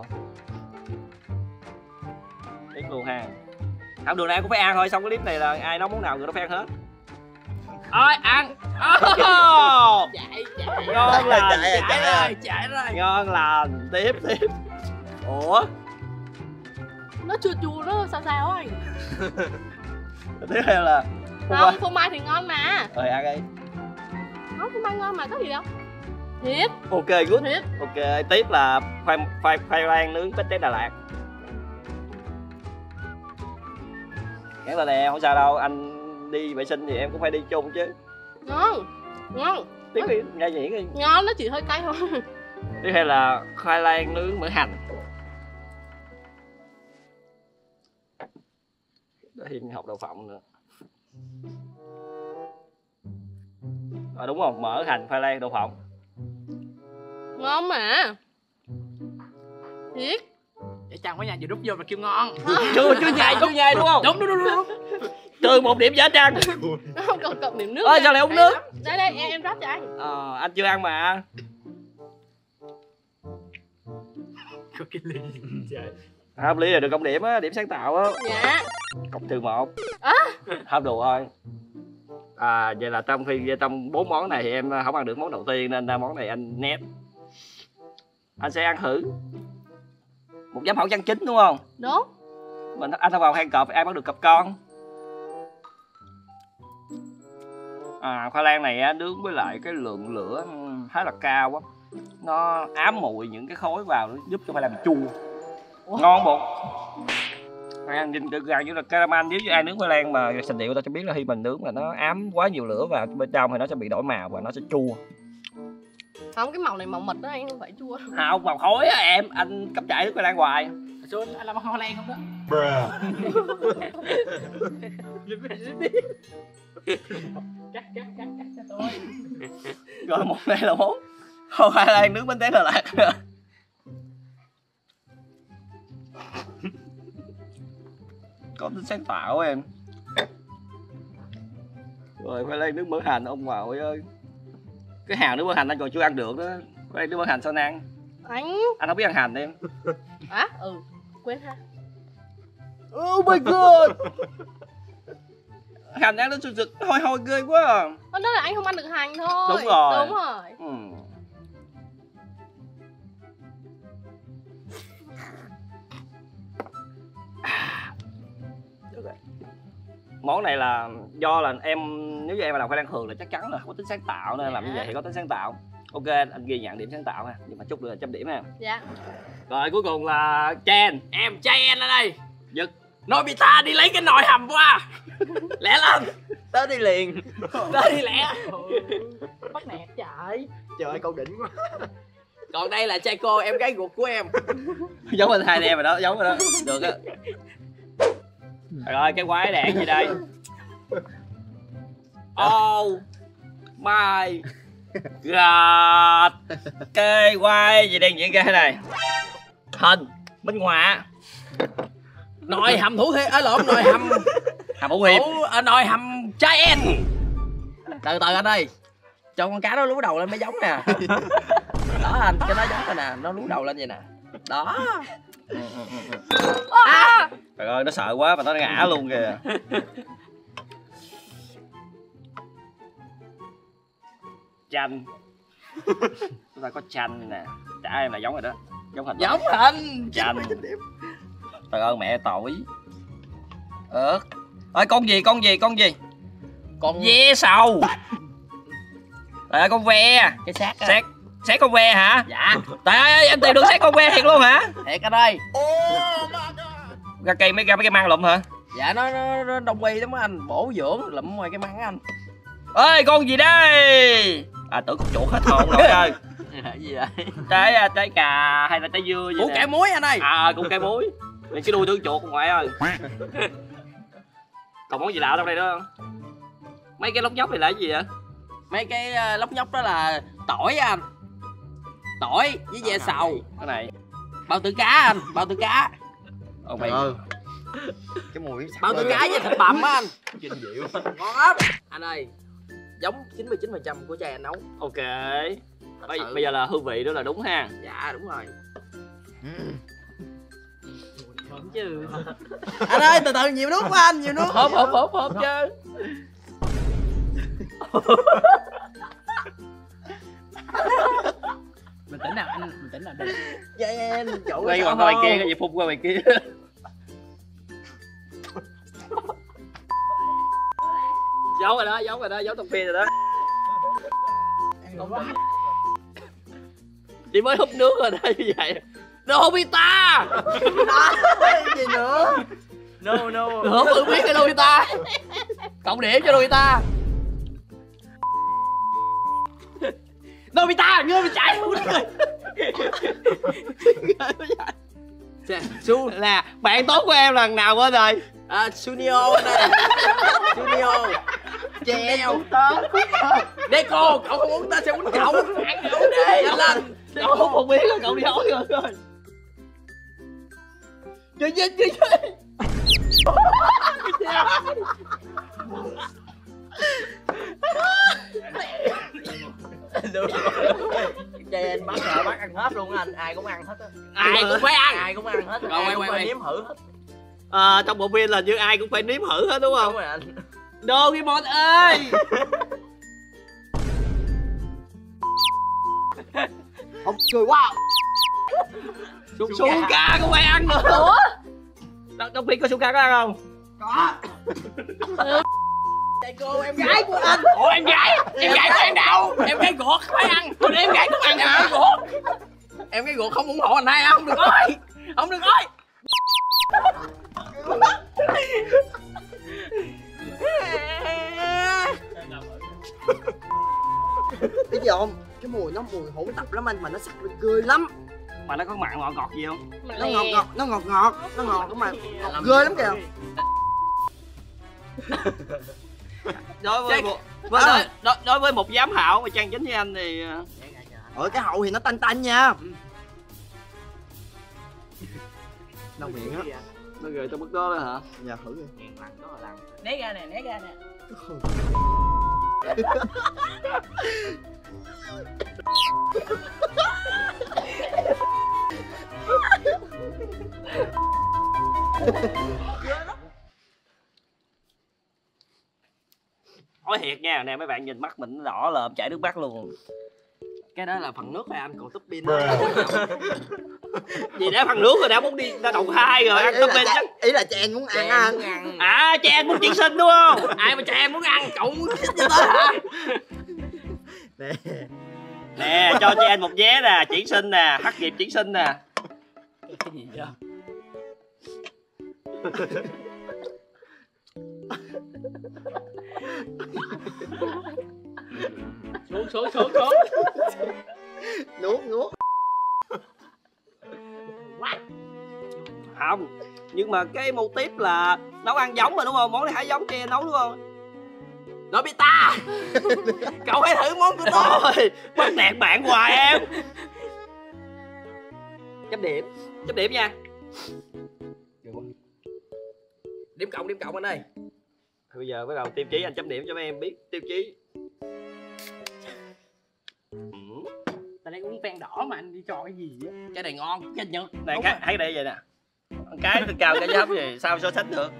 Speaker 1: Biết luôn ha. Không đường nào cũng phải ăn thôi, xong cái clip này là ai nấu món nào người đó phải ăn hết. Ôi ăn. Oh!
Speaker 7: Chạy, chạy.
Speaker 1: Ngon lành,
Speaker 3: chạy,
Speaker 1: chạy
Speaker 3: chạy.
Speaker 1: rồi, chạy rồi. Ngon lành, tiếp tiếp. Ủa?
Speaker 7: Nó chua chua, nó sao sao anh.
Speaker 1: Tiếp theo là
Speaker 7: Không, phô mai thì ngon mà.
Speaker 1: Rồi ăn đi.
Speaker 7: Không, phô mai ngon mà, có gì đâu. Thiệt.
Speaker 1: Ok, good.
Speaker 7: Thiệt.
Speaker 1: Ok, tiếp là khoai khoai khoai lang nướng bít tết Đà Lạt. Gắn lên nè, không sao đâu, anh đi vệ sinh thì em cũng phải đi chung chứ.
Speaker 7: Ngon. Ngon.
Speaker 1: Tiếp đi, nghe nhỉ đi.
Speaker 7: Ngon, nó chỉ hơi cay thôi.
Speaker 1: Tiếp theo là khoai lang nướng mỡ hành. Để Hiên học đậu phộng nữa. À, đúng không? Mỡ hành, khoai lang, đậu phộng.
Speaker 7: Ngon mà. Thiệt.
Speaker 4: Để chàng quá nhà vừa rút vô mà kêu ngon.
Speaker 1: Chưa, chưa nhai, chưa nhai đúng không?
Speaker 4: Đúng đúng đúng đúng.
Speaker 1: Trừ một điểm giá trăng.
Speaker 7: Không cần cộng điểm nước.
Speaker 1: Ơ sao lại uống nước?
Speaker 7: Đây đây, em em rót cho anh.
Speaker 1: Ờ, anh chưa ăn mà.
Speaker 4: Có cái ly trời.
Speaker 1: Hợp lý là được cộng điểm á, điểm sáng tạo á.
Speaker 7: Dạ.
Speaker 1: Cộng trừ một.
Speaker 7: À.
Speaker 1: Không đủ thôi. À, vậy là trong khi trong bốn món này thì em không ăn được món đầu tiên nên món này anh nét. Anh sẽ ăn thử một giám khảo chân chính đúng không?
Speaker 7: Đúng.
Speaker 1: Mình anh thông vào hang cọp ai bắt được cọp con. À, khoai lang này á, nướng với lại cái lượng lửa khá là cao á, nó ám mùi những cái khói vào nó giúp cho khoai lang bị chua. Ngon bột. Ăn nhìn gần như là caramel. Nếu như ai nướng khoai lang mà sành điệu ta cho biết là khi mình nướng là nó ám quá nhiều lửa vào bên trong thì nó sẽ bị đổi màu và nó sẽ chua.
Speaker 7: Không, cái màu này màu mật đó anh, không phải chua.
Speaker 1: Không, màu khói á em, anh cấp chạy nước khoai lang hoài.
Speaker 4: Xuân anh làm hoa lan không đó? Cắt cắt cắt cắt cho tôi.
Speaker 1: Rồi món này là món khoai lang nướng bánh tét Đà Lạt. Có tính sáng tạo em. Rồi khoai lang nướng mỡ hành ông ngoại ơi. Cái hào nướng mỡ hành anh còn chưa ăn được đó. Khoai lang nướng mỡ hành sao anh ăn?
Speaker 7: Anh.
Speaker 1: Anh không biết ăn hành em.
Speaker 7: À, ừ, quên ha.
Speaker 1: Oh my god. Hành ăn nó sụt sụt hôi hôi ghê quá à.
Speaker 7: Đó là anh không ăn được hành thôi.
Speaker 1: Đúng rồi.
Speaker 7: Đúng rồi.
Speaker 1: Ừ. Món này là do là em, nếu như em mà làm khoai lang thường là chắc chắn là không có tính sáng tạo nên
Speaker 7: Dạ.
Speaker 1: làm như vậy thì có tính sáng tạo. Ok, anh ghi nhận điểm sáng tạo ha, nhưng mà chút nữa là trăm điểm ha.
Speaker 7: Dạ.
Speaker 1: Rồi cuối cùng là Chen.
Speaker 4: Em Chen ở đây.
Speaker 1: Giật.
Speaker 4: Nobita đi lấy cái nồi hầm qua. Lẹ lên.
Speaker 8: Tới đi liền.
Speaker 4: Tới đi lẹ. Bắt nẹt chạy.
Speaker 8: Trời ơi, câu đỉnh quá.
Speaker 4: Còn đây là Chaiko, em gái ruột của em.
Speaker 1: Giống anh hai anh em rồi đó, giống rồi đó. Được á. Rồi cái quái đạn gì đây? Oh my god. Cái quái gì đang diễn ra thế này? Hình minh họa.
Speaker 4: Nồi hầm thủ thiệt, ở lộn nồi hầm.
Speaker 1: Hầm Thủ Hiệp.
Speaker 4: Thủ, ở nồi hầm Giant. Từ từ anh ơi. Cho con cá nó lú đầu lên mới giống nè. Đó anh, cho nó giống rồi nè, nó lú đầu lên vậy nè. Đó.
Speaker 7: À.
Speaker 1: Trời ơi, nó sợ quá mà nó ngã luôn kìa. Chanh. Chúng ta có chanh nè. Trả em là giống rồi đó. Giống hình.
Speaker 4: Giống hình.
Speaker 1: Chanh. Trời ơi mẹ tỏi. Ớt. Ơi con gì, con gì, con gì?
Speaker 4: Con
Speaker 1: ve sầu. Trời ơi con ve.
Speaker 4: cái xác á.
Speaker 1: Xác. Xác con ve hả?
Speaker 4: Dạ.
Speaker 1: Trời ơi em tìm được xác con ve thiệt luôn hả?
Speaker 4: Thiệt anh ơi.
Speaker 1: Ra cây mấy ra mấy cái măng lụm hả?
Speaker 4: Dạ nó nó, nó đông y lắm á anh, bổ dưỡng lụm ngoài cái măng á anh.
Speaker 1: Ơi con gì đây? À tưởng con chuột hết hồn rồi ơi.
Speaker 4: Gì vậy?
Speaker 1: Trái à, trái cà hay là trái dưa gì
Speaker 4: Củ
Speaker 1: nè.
Speaker 4: cải muối anh ơi.
Speaker 1: À củ cải muối. Mình cái đuôi tướng chuột ngoại ơi. Còn món gì lạ trong đây nữa không? Mấy cái lóc nhóc này là cái gì vậy?
Speaker 4: Mấy cái uh, lóc nhóc đó là tỏi anh. Tỏi với ve sầu.
Speaker 1: Cái này.
Speaker 4: Bao tử cá anh, bao tử cá.
Speaker 1: Ông mày.
Speaker 8: Ờ. Cái mùi
Speaker 4: Bao tử cá với thịt bằm á anh.
Speaker 8: kinh diệu.
Speaker 4: Ngon lắm. Anh ơi. Giống chín mươi chín phần trăm của cha anh nấu.
Speaker 1: Ok. Bây, bây giờ là hương vị đó là đúng ha.
Speaker 4: Dạ đúng rồi.
Speaker 8: Ừ.
Speaker 4: Không chứ. Anh ơi từ từ nhiều nước quá anh, nhiều nước.
Speaker 1: Hộp hộp hộp hộp chứ.
Speaker 4: Mình tỉnh nào anh, mình tỉnh nào đây.
Speaker 8: Dạ em chỗ
Speaker 1: Quay qua ngoài kia cái gì phun qua ngoài kia. Giấu rồi đó, giấu rồi đó, giấu trong phim rồi đó. Chị mới húp nước rồi đó như vậy. Nobita.
Speaker 3: Gì nữa?
Speaker 8: No no.
Speaker 1: Không tự biết cái Nobita. Cộng điểm cho Nobita. Nobita, ngươi mà chạy luôn rồi. Su là bạn tốt của em lần nào quên rồi?
Speaker 8: À, Sunio anh ơi. Sunio.
Speaker 3: Chè
Speaker 8: Đeo.
Speaker 1: Deco, cậu không uống ta sẽ uống cậu. Ăn cậu đi. Nhanh lên. Cậu không một biết là cậu đi ói rồi rồi. Chơi chơi chơi chơi.
Speaker 8: Được rồi. Chè anh bắt rồi, bắt ăn hết luôn anh, ai cũng ăn hết á.
Speaker 1: Ai cũng phải ăn.
Speaker 8: Ai cũng ăn hết.
Speaker 1: Rồi,
Speaker 8: Ai
Speaker 1: quay,
Speaker 8: cũng
Speaker 1: quay,
Speaker 8: phải
Speaker 1: quay.
Speaker 8: nếm thử hết.
Speaker 1: À, trong bộ phim là như ai cũng phải nếm thử hết đúng không?
Speaker 8: Đúng rồi anh.
Speaker 1: Doraemon ơi.
Speaker 3: Không cười quá.
Speaker 1: Suka cũng phải ăn nữa.
Speaker 7: Ủa?
Speaker 1: Trong, trong phim có Suka có ăn không?
Speaker 3: Có.
Speaker 8: Cô em gái của anh.
Speaker 1: Ủa em gái, em gái của em đâu? Em gái ruột phải ăn. Hồi nãy em gái cũng ăn hả? Ruột. Em gái ruột không ủng hộ anh hai không được ơi. Không được ơi.
Speaker 3: Biết gì không? Cái mùi nó mùi hỗn tạp lắm anh, mà nó sặc lên ghê lắm.
Speaker 1: Mà nó có mặn ngọt ngọt gì không?
Speaker 3: Nó ngọt ngọt, nó ngọt ngọt, nó ngọt đúng mà ngọt ghê lắm kìa.
Speaker 1: Đối với một với
Speaker 3: À.
Speaker 1: đối, đối, đối với một giám khảo mà Trang chính với anh thì
Speaker 3: Ở cái hậu thì nó tanh tanh nha. Đau miệng á.
Speaker 1: nó gửi tới mức đó đó hả?
Speaker 3: Dạ thử đi.
Speaker 8: Ngàn lần đó là lần.
Speaker 4: Né ra nè, né ra nè.
Speaker 1: Nói thiệt nha, nè mấy bạn nhìn mắt mình nó đỏ lợm chảy nước mắt luôn. Cái đó là phần nước rồi anh, còn topping đó. Vì đã phần nước rồi đã muốn đi ra đầu hai rồi, ăn
Speaker 3: Ý là
Speaker 1: topping
Speaker 3: cha-
Speaker 1: chắc.
Speaker 3: Ý là cha anh muốn ăn á anh.
Speaker 1: À cha anh muốn chuyển sinh đúng không? Ai mà cha em muốn ăn, cậu muốn chuyển sinh tới hả?
Speaker 3: Nè.
Speaker 1: Nè, cho cha anh một vé nè, chuyển sinh nè, hắc nghiệp chuyển sinh nè.
Speaker 4: Cái gì vậy? Xuống xuống xuống xuống.
Speaker 3: Nuốt nuốt.
Speaker 1: Không, nhưng mà cái mô típ là nấu ăn giống mà đúng không? Món này hãy giống cho em nấu đúng không? Nobita! Cậu hãy thử món của tôi! Bắt nạt bạn hoài em! Chấm điểm, chấm điểm nha. Điểm cộng, điểm cộng anh ơi. Bây giờ bắt đầu tiêu chí, anh chấm điểm cho mấy em biết tiêu chí.
Speaker 4: Tao đang uống ven đỏ mà anh đi cho cái gì á?
Speaker 1: Cái này ngon, cái nhật. Này cái, thấy đây vậy nè. Cái từ cao cái giáp gì sao so sánh được.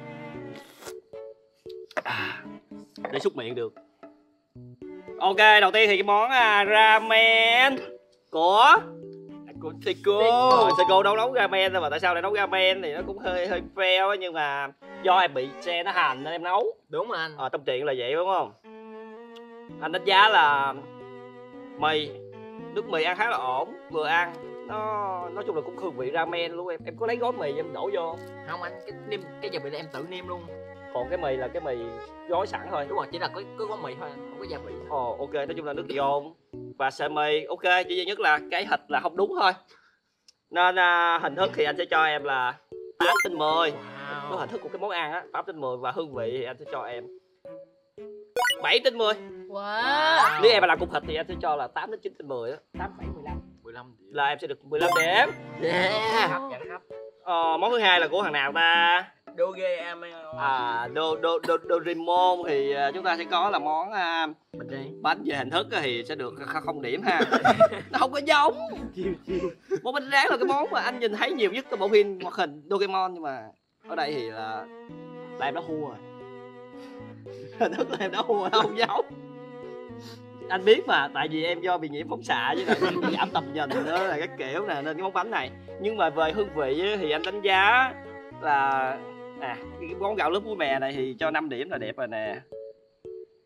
Speaker 1: À, để xúc miệng được. Ok, đầu tiên thì cái món à, ramen của của Seiko. Seiko nấu nấu ramen thôi mà tại sao lại nấu ramen thì nó cũng hơi hơi fail á, nhưng mà do em bị xe nó hành nên em nấu.
Speaker 8: Đúng rồi anh.
Speaker 1: Ờ, trong truyện là vậy đúng không? Anh đánh giá là mì, nước mì ăn khá là ổn, vừa ăn nó nói chung là cũng hương vị ramen luôn. Em em có lấy gói mì em đổ vô không?
Speaker 2: Không anh, cái nêm cái gia vị là em tự nêm luôn.
Speaker 1: Còn cái mì là cái mì gói sẵn thôi.
Speaker 2: Đúng rồi, chỉ là có có gói mì thôi, không có gia vị.
Speaker 1: Ồ ok, nói chung là nước dồn và sợi mì ok, chỉ duy nhất là cái thịt là không đúng thôi. Nên à, hình thức thì anh sẽ cho em là tám trên mười. Cái hình thức của cái món ăn á, tám trên mười và hương vị thì anh sẽ cho em bảy trên mười.
Speaker 7: Wow.
Speaker 1: Nếu em mà làm cục thịt thì anh sẽ cho là tám đến chín trên mười á.
Speaker 4: Tám, bảy, mười lăm.
Speaker 8: mười lăm điểm.
Speaker 1: Là em sẽ được mười lăm điểm.
Speaker 3: Yeah.
Speaker 8: Hấp dạ hấp.
Speaker 1: Ờ, món thứ hai là của thằng nào ta?
Speaker 8: Doraemon.
Speaker 1: À, do, do, do, Doraemon thì à, chúng ta sẽ có là món à,
Speaker 2: Mình đi.
Speaker 1: bánh về hình thức á thì sẽ được kh- không điểm ha. Nó không có giống. Món bánh rán là cái món mà anh nhìn thấy nhiều nhất trong bộ phim hoạt hình Doraemon, nhưng mà ở đây thì là là em đã thua rồi. Hình thức là em đã thua, nó không giống. Anh biết mà, tại vì em do bị nhiễm phóng xạ với lại bị giảm tầm nhìn nữa là cái kiểu nè, nên cái món bánh này. Nhưng mà về hương vị á, thì anh đánh giá là à cái món gạo lứt muối mè này thì cho năm điểm là đẹp rồi nè.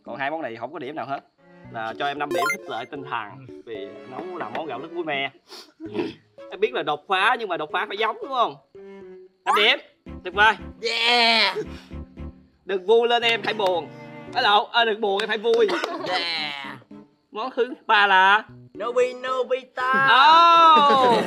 Speaker 1: Còn hai món này không có điểm nào hết. Là cho em năm điểm khích lệ tinh thần vì nấu làm món gạo lứt muối me. Em biết là đột phá nhưng mà đột phá phải giống đúng không? năm điểm. Tuyệt vời.
Speaker 8: Yeah.
Speaker 1: Đừng vui lên em, phải buồn. Á lộn, à, đừng buồn em phải vui.
Speaker 8: Yeah.
Speaker 1: Món thứ ba là
Speaker 8: Nobi Nobita.
Speaker 1: oh.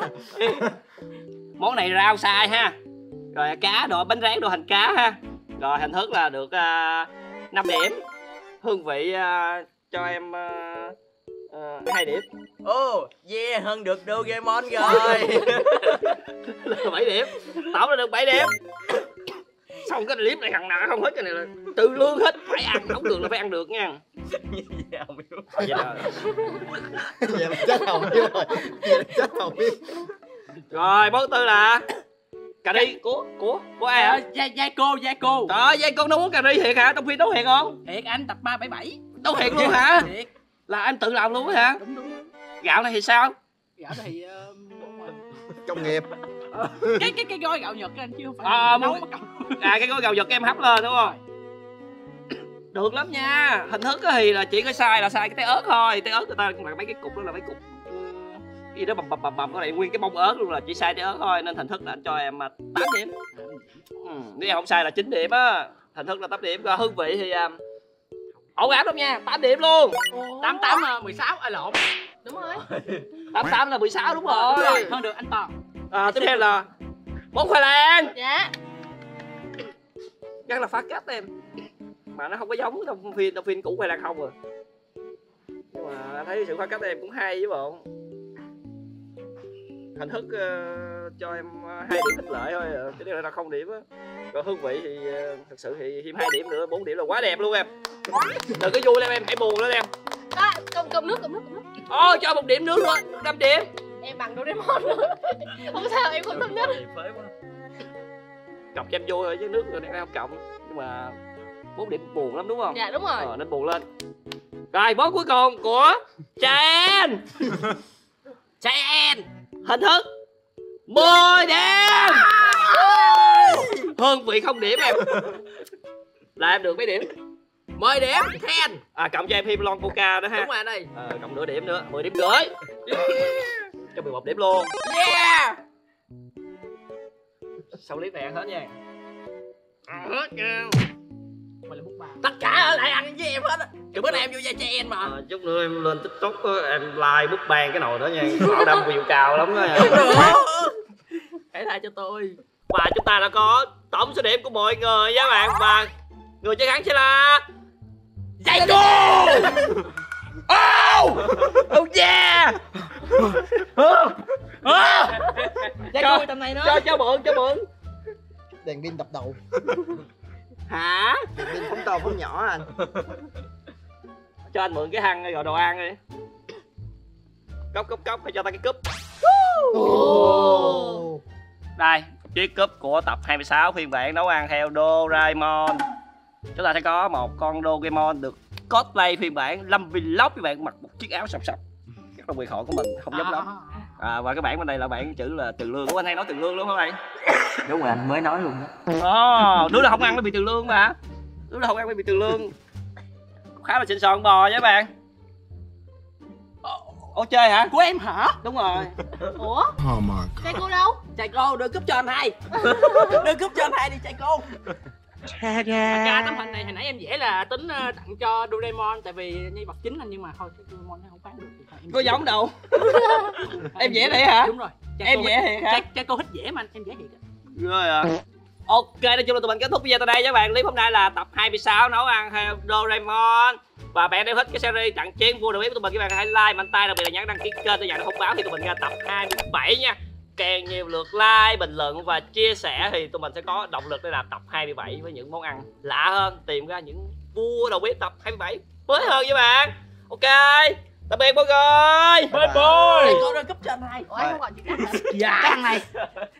Speaker 1: Món này rau xay ha. Rồi cá đồ bánh rán đồ hành cá ha. Rồi hình thức là được uh, năm điểm. Hương vị uh, cho em uh, uh, hai điểm.
Speaker 8: Oh yeah, hơn được Doraemon rồi.
Speaker 1: Là bảy điểm. Tổng là được bảy điểm. Xong cái clip này thằng nào không hết cái này là tự lương hết. Phải ăn, không được là phải ăn được nha.
Speaker 3: Vậy là chết hồng hiếu rồi. Vậy là chết hồng hiếu.
Speaker 1: Rồi món tư là cà ri của của của ai hả?
Speaker 4: Gia Gia cô, Gia cô.
Speaker 1: Trời ơi, Giang con nấu món cà ri thiệt hả? Trong phim nấu thiệt không?
Speaker 4: Thiệt anh, tập ba bảy bảy.
Speaker 1: Nấu thiệt luôn hả?
Speaker 4: Thiệt.
Speaker 1: Là anh tự làm luôn hả?
Speaker 4: Đúng đúng.
Speaker 1: Gạo này thì sao?
Speaker 4: Gạo thì uh,
Speaker 3: Công nghiệp.
Speaker 4: cái cái cái gói gạo Nhật anh chứ không phải
Speaker 1: À,
Speaker 4: nấu
Speaker 1: mua-
Speaker 4: mất công.
Speaker 1: À cái gói gạo Nhật em hấp lên đúng không? Được lắm nha. Hình thức á thì là chỉ có xay là xay cái trái ớt thôi. Trái ớt người ta là mấy cái cục đó là mấy cục ừ, cái gì đó bầm bầm bầm bầm, có này nguyên cái bông ớt luôn, là chỉ xay trái ớt thôi, nên hình thức là anh cho em mà tám điểm. Ừ, nếu em không sai là chín điểm á. Hình thức là tám điểm. Còn hương vị thì um, ổn áp lắm nha, tám điểm luôn.
Speaker 4: tám tám mười sáu ai lộn.
Speaker 7: Đúng rồi.
Speaker 1: tám tám là mười sáu đúng
Speaker 4: Đúng
Speaker 1: rồi.
Speaker 4: rồi, hơn được anh Toàn.
Speaker 1: À, tiếp theo là món khoai lang.
Speaker 7: Dạ.
Speaker 1: Chắc là phá cách em. Mà nó không có giống trong phim, trong phim cũ khoai lang không rồi. Nhưng mà thấy sự phá cách em cũng hay với bọn. Hình thức uh, cho em hai điểm khích lệ thôi, chứ nếu là không điểm á. Còn hương vị thì uh, thật sự thì thêm hai điểm nữa, bốn điểm là quá đẹp luôn em. Đừng có vui lên em, hãy buồn lên em.
Speaker 7: À, cầm cầm nước, cầm nước, cầm nước.
Speaker 1: Ồ, oh, cho một điểm nước luôn, năm điểm.
Speaker 7: Em bằng Doraemon rồi. Không sao, em không thấp nhất.
Speaker 1: Cộng cho em vui thôi chứ nước rồi đang không cộng. Nhưng mà bốn điểm buồn lắm đúng không?
Speaker 7: Dạ đúng rồi.
Speaker 1: Ờ, nên buồn lên. Rồi món cuối cùng của Chen. Chen. Hình thức mười điểm. Hương vị không điểm em. Là em được mấy điểm?
Speaker 8: mười điểm. Khen.
Speaker 1: À cộng cho em thêm lon coca đó ha.
Speaker 8: Đúng rồi đây.
Speaker 1: Ờ, cộng nửa điểm nữa, mười điểm rưỡi. Cho mười một điểm luôn.
Speaker 8: Yeah.
Speaker 1: Sau clip này ăn hết nha. Ăn hết nha.
Speaker 4: Mày là bút bà.
Speaker 8: Tất cả ở lại ăn với em hết á. Chứ bữa nay em vô Gia Chen mà.
Speaker 1: À, chút nữa em lên TikTok á, em like bút ban cái nồi đó nha. Bảo đâm view cao lắm đó nha.
Speaker 4: Hãy tha cho tôi.
Speaker 1: Và chúng ta đã có tổng số điểm của mọi người nha bạn. Và người chiến thắng sẽ là Giai cô. Oh! Oh yeah!
Speaker 4: Gia
Speaker 1: Cho-
Speaker 4: cô tầm này nữa.
Speaker 1: Cho cho mượn, cho mượn.
Speaker 3: Đèn pin đập đầu.
Speaker 1: Hả?
Speaker 3: Đèn pin phóng to phóng nhỏ anh.
Speaker 1: Cho anh mượn cái khăn gọi đồ ăn đi. Cốc cốc cốc, hay cho ta cái cúp.
Speaker 3: Oh.
Speaker 1: Đây, chiếc cúp của tập hai mươi sáu phiên bản nấu ăn theo Doraemon. Chúng ta sẽ có một con Doraemon được cosplay phiên bản Lâm Vlog, các bạn mặc một chiếc áo sọc sọc. Rất là quyền hội của mình, không giống lắm. À, và cái bản bên đây là bản chữ là Từ Lương. Của anh hay nói Từ Lương luôn hả bạn?
Speaker 8: Đúng rồi, anh mới nói luôn đó.
Speaker 1: Ồ, đứa là không ăn mới bị Từ Lương mà. Đứa là không ăn mới bị Từ Lương. Khá là xịn sò con bò nha các bạn. Ủa chơi hả?
Speaker 4: Của em hả?
Speaker 1: Đúng rồi.
Speaker 7: Ủa?
Speaker 6: Oh my
Speaker 7: Trai
Speaker 6: god.
Speaker 7: cô đâu?
Speaker 8: Trai cô đưa cúp cho anh hai. Đưa cúp cho anh hai đi trai cô.
Speaker 4: Thật ra tấm hình này hồi nãy em vẽ là tính uh, tặng cho Doraemon, tại vì nhân vật chính anh, nhưng mà thôi cái Doraemon nó không bán được thì thôi em
Speaker 1: Có giống đâu.
Speaker 4: Thôi,
Speaker 1: Em vẽ vậy hả?
Speaker 4: Đúng rồi. Trai
Speaker 1: Em
Speaker 4: cô
Speaker 1: vẽ
Speaker 4: thích-
Speaker 1: thiệt hả?
Speaker 4: trai- Trai cô thích vẽ mà anh, em vẽ thiệt á.
Speaker 1: Rồi à. Ok, nói chung là tụi mình kết thúc video tại đây nha các bạn. Clip hôm nay là tập hai mươi sáu nấu ăn theo Doraemon. Và bạn nếu thích cái series tặng chiến vua đầu bếp của tụi mình, các bạn hãy like mạnh tay, đặc biệt là nhấn đăng ký kênh để nhận được thông báo khi tụi mình ra tập hai mươi bảy nha. Càng nhiều lượt like, bình luận và chia sẻ thì tụi mình sẽ có động lực để làm tập hai mươi bảy với những món ăn lạ hơn, tìm ra những vua đầu bếp tập hai mươi bảy mới hơn với bạn. Ok, tạm biệt mọi người.
Speaker 4: Bye bye.
Speaker 8: Trai cô đưa cúp cho anh hai.
Speaker 7: Ủa anh không gọi chị Cát hả?
Speaker 4: Dạ.
Speaker 8: Căng này.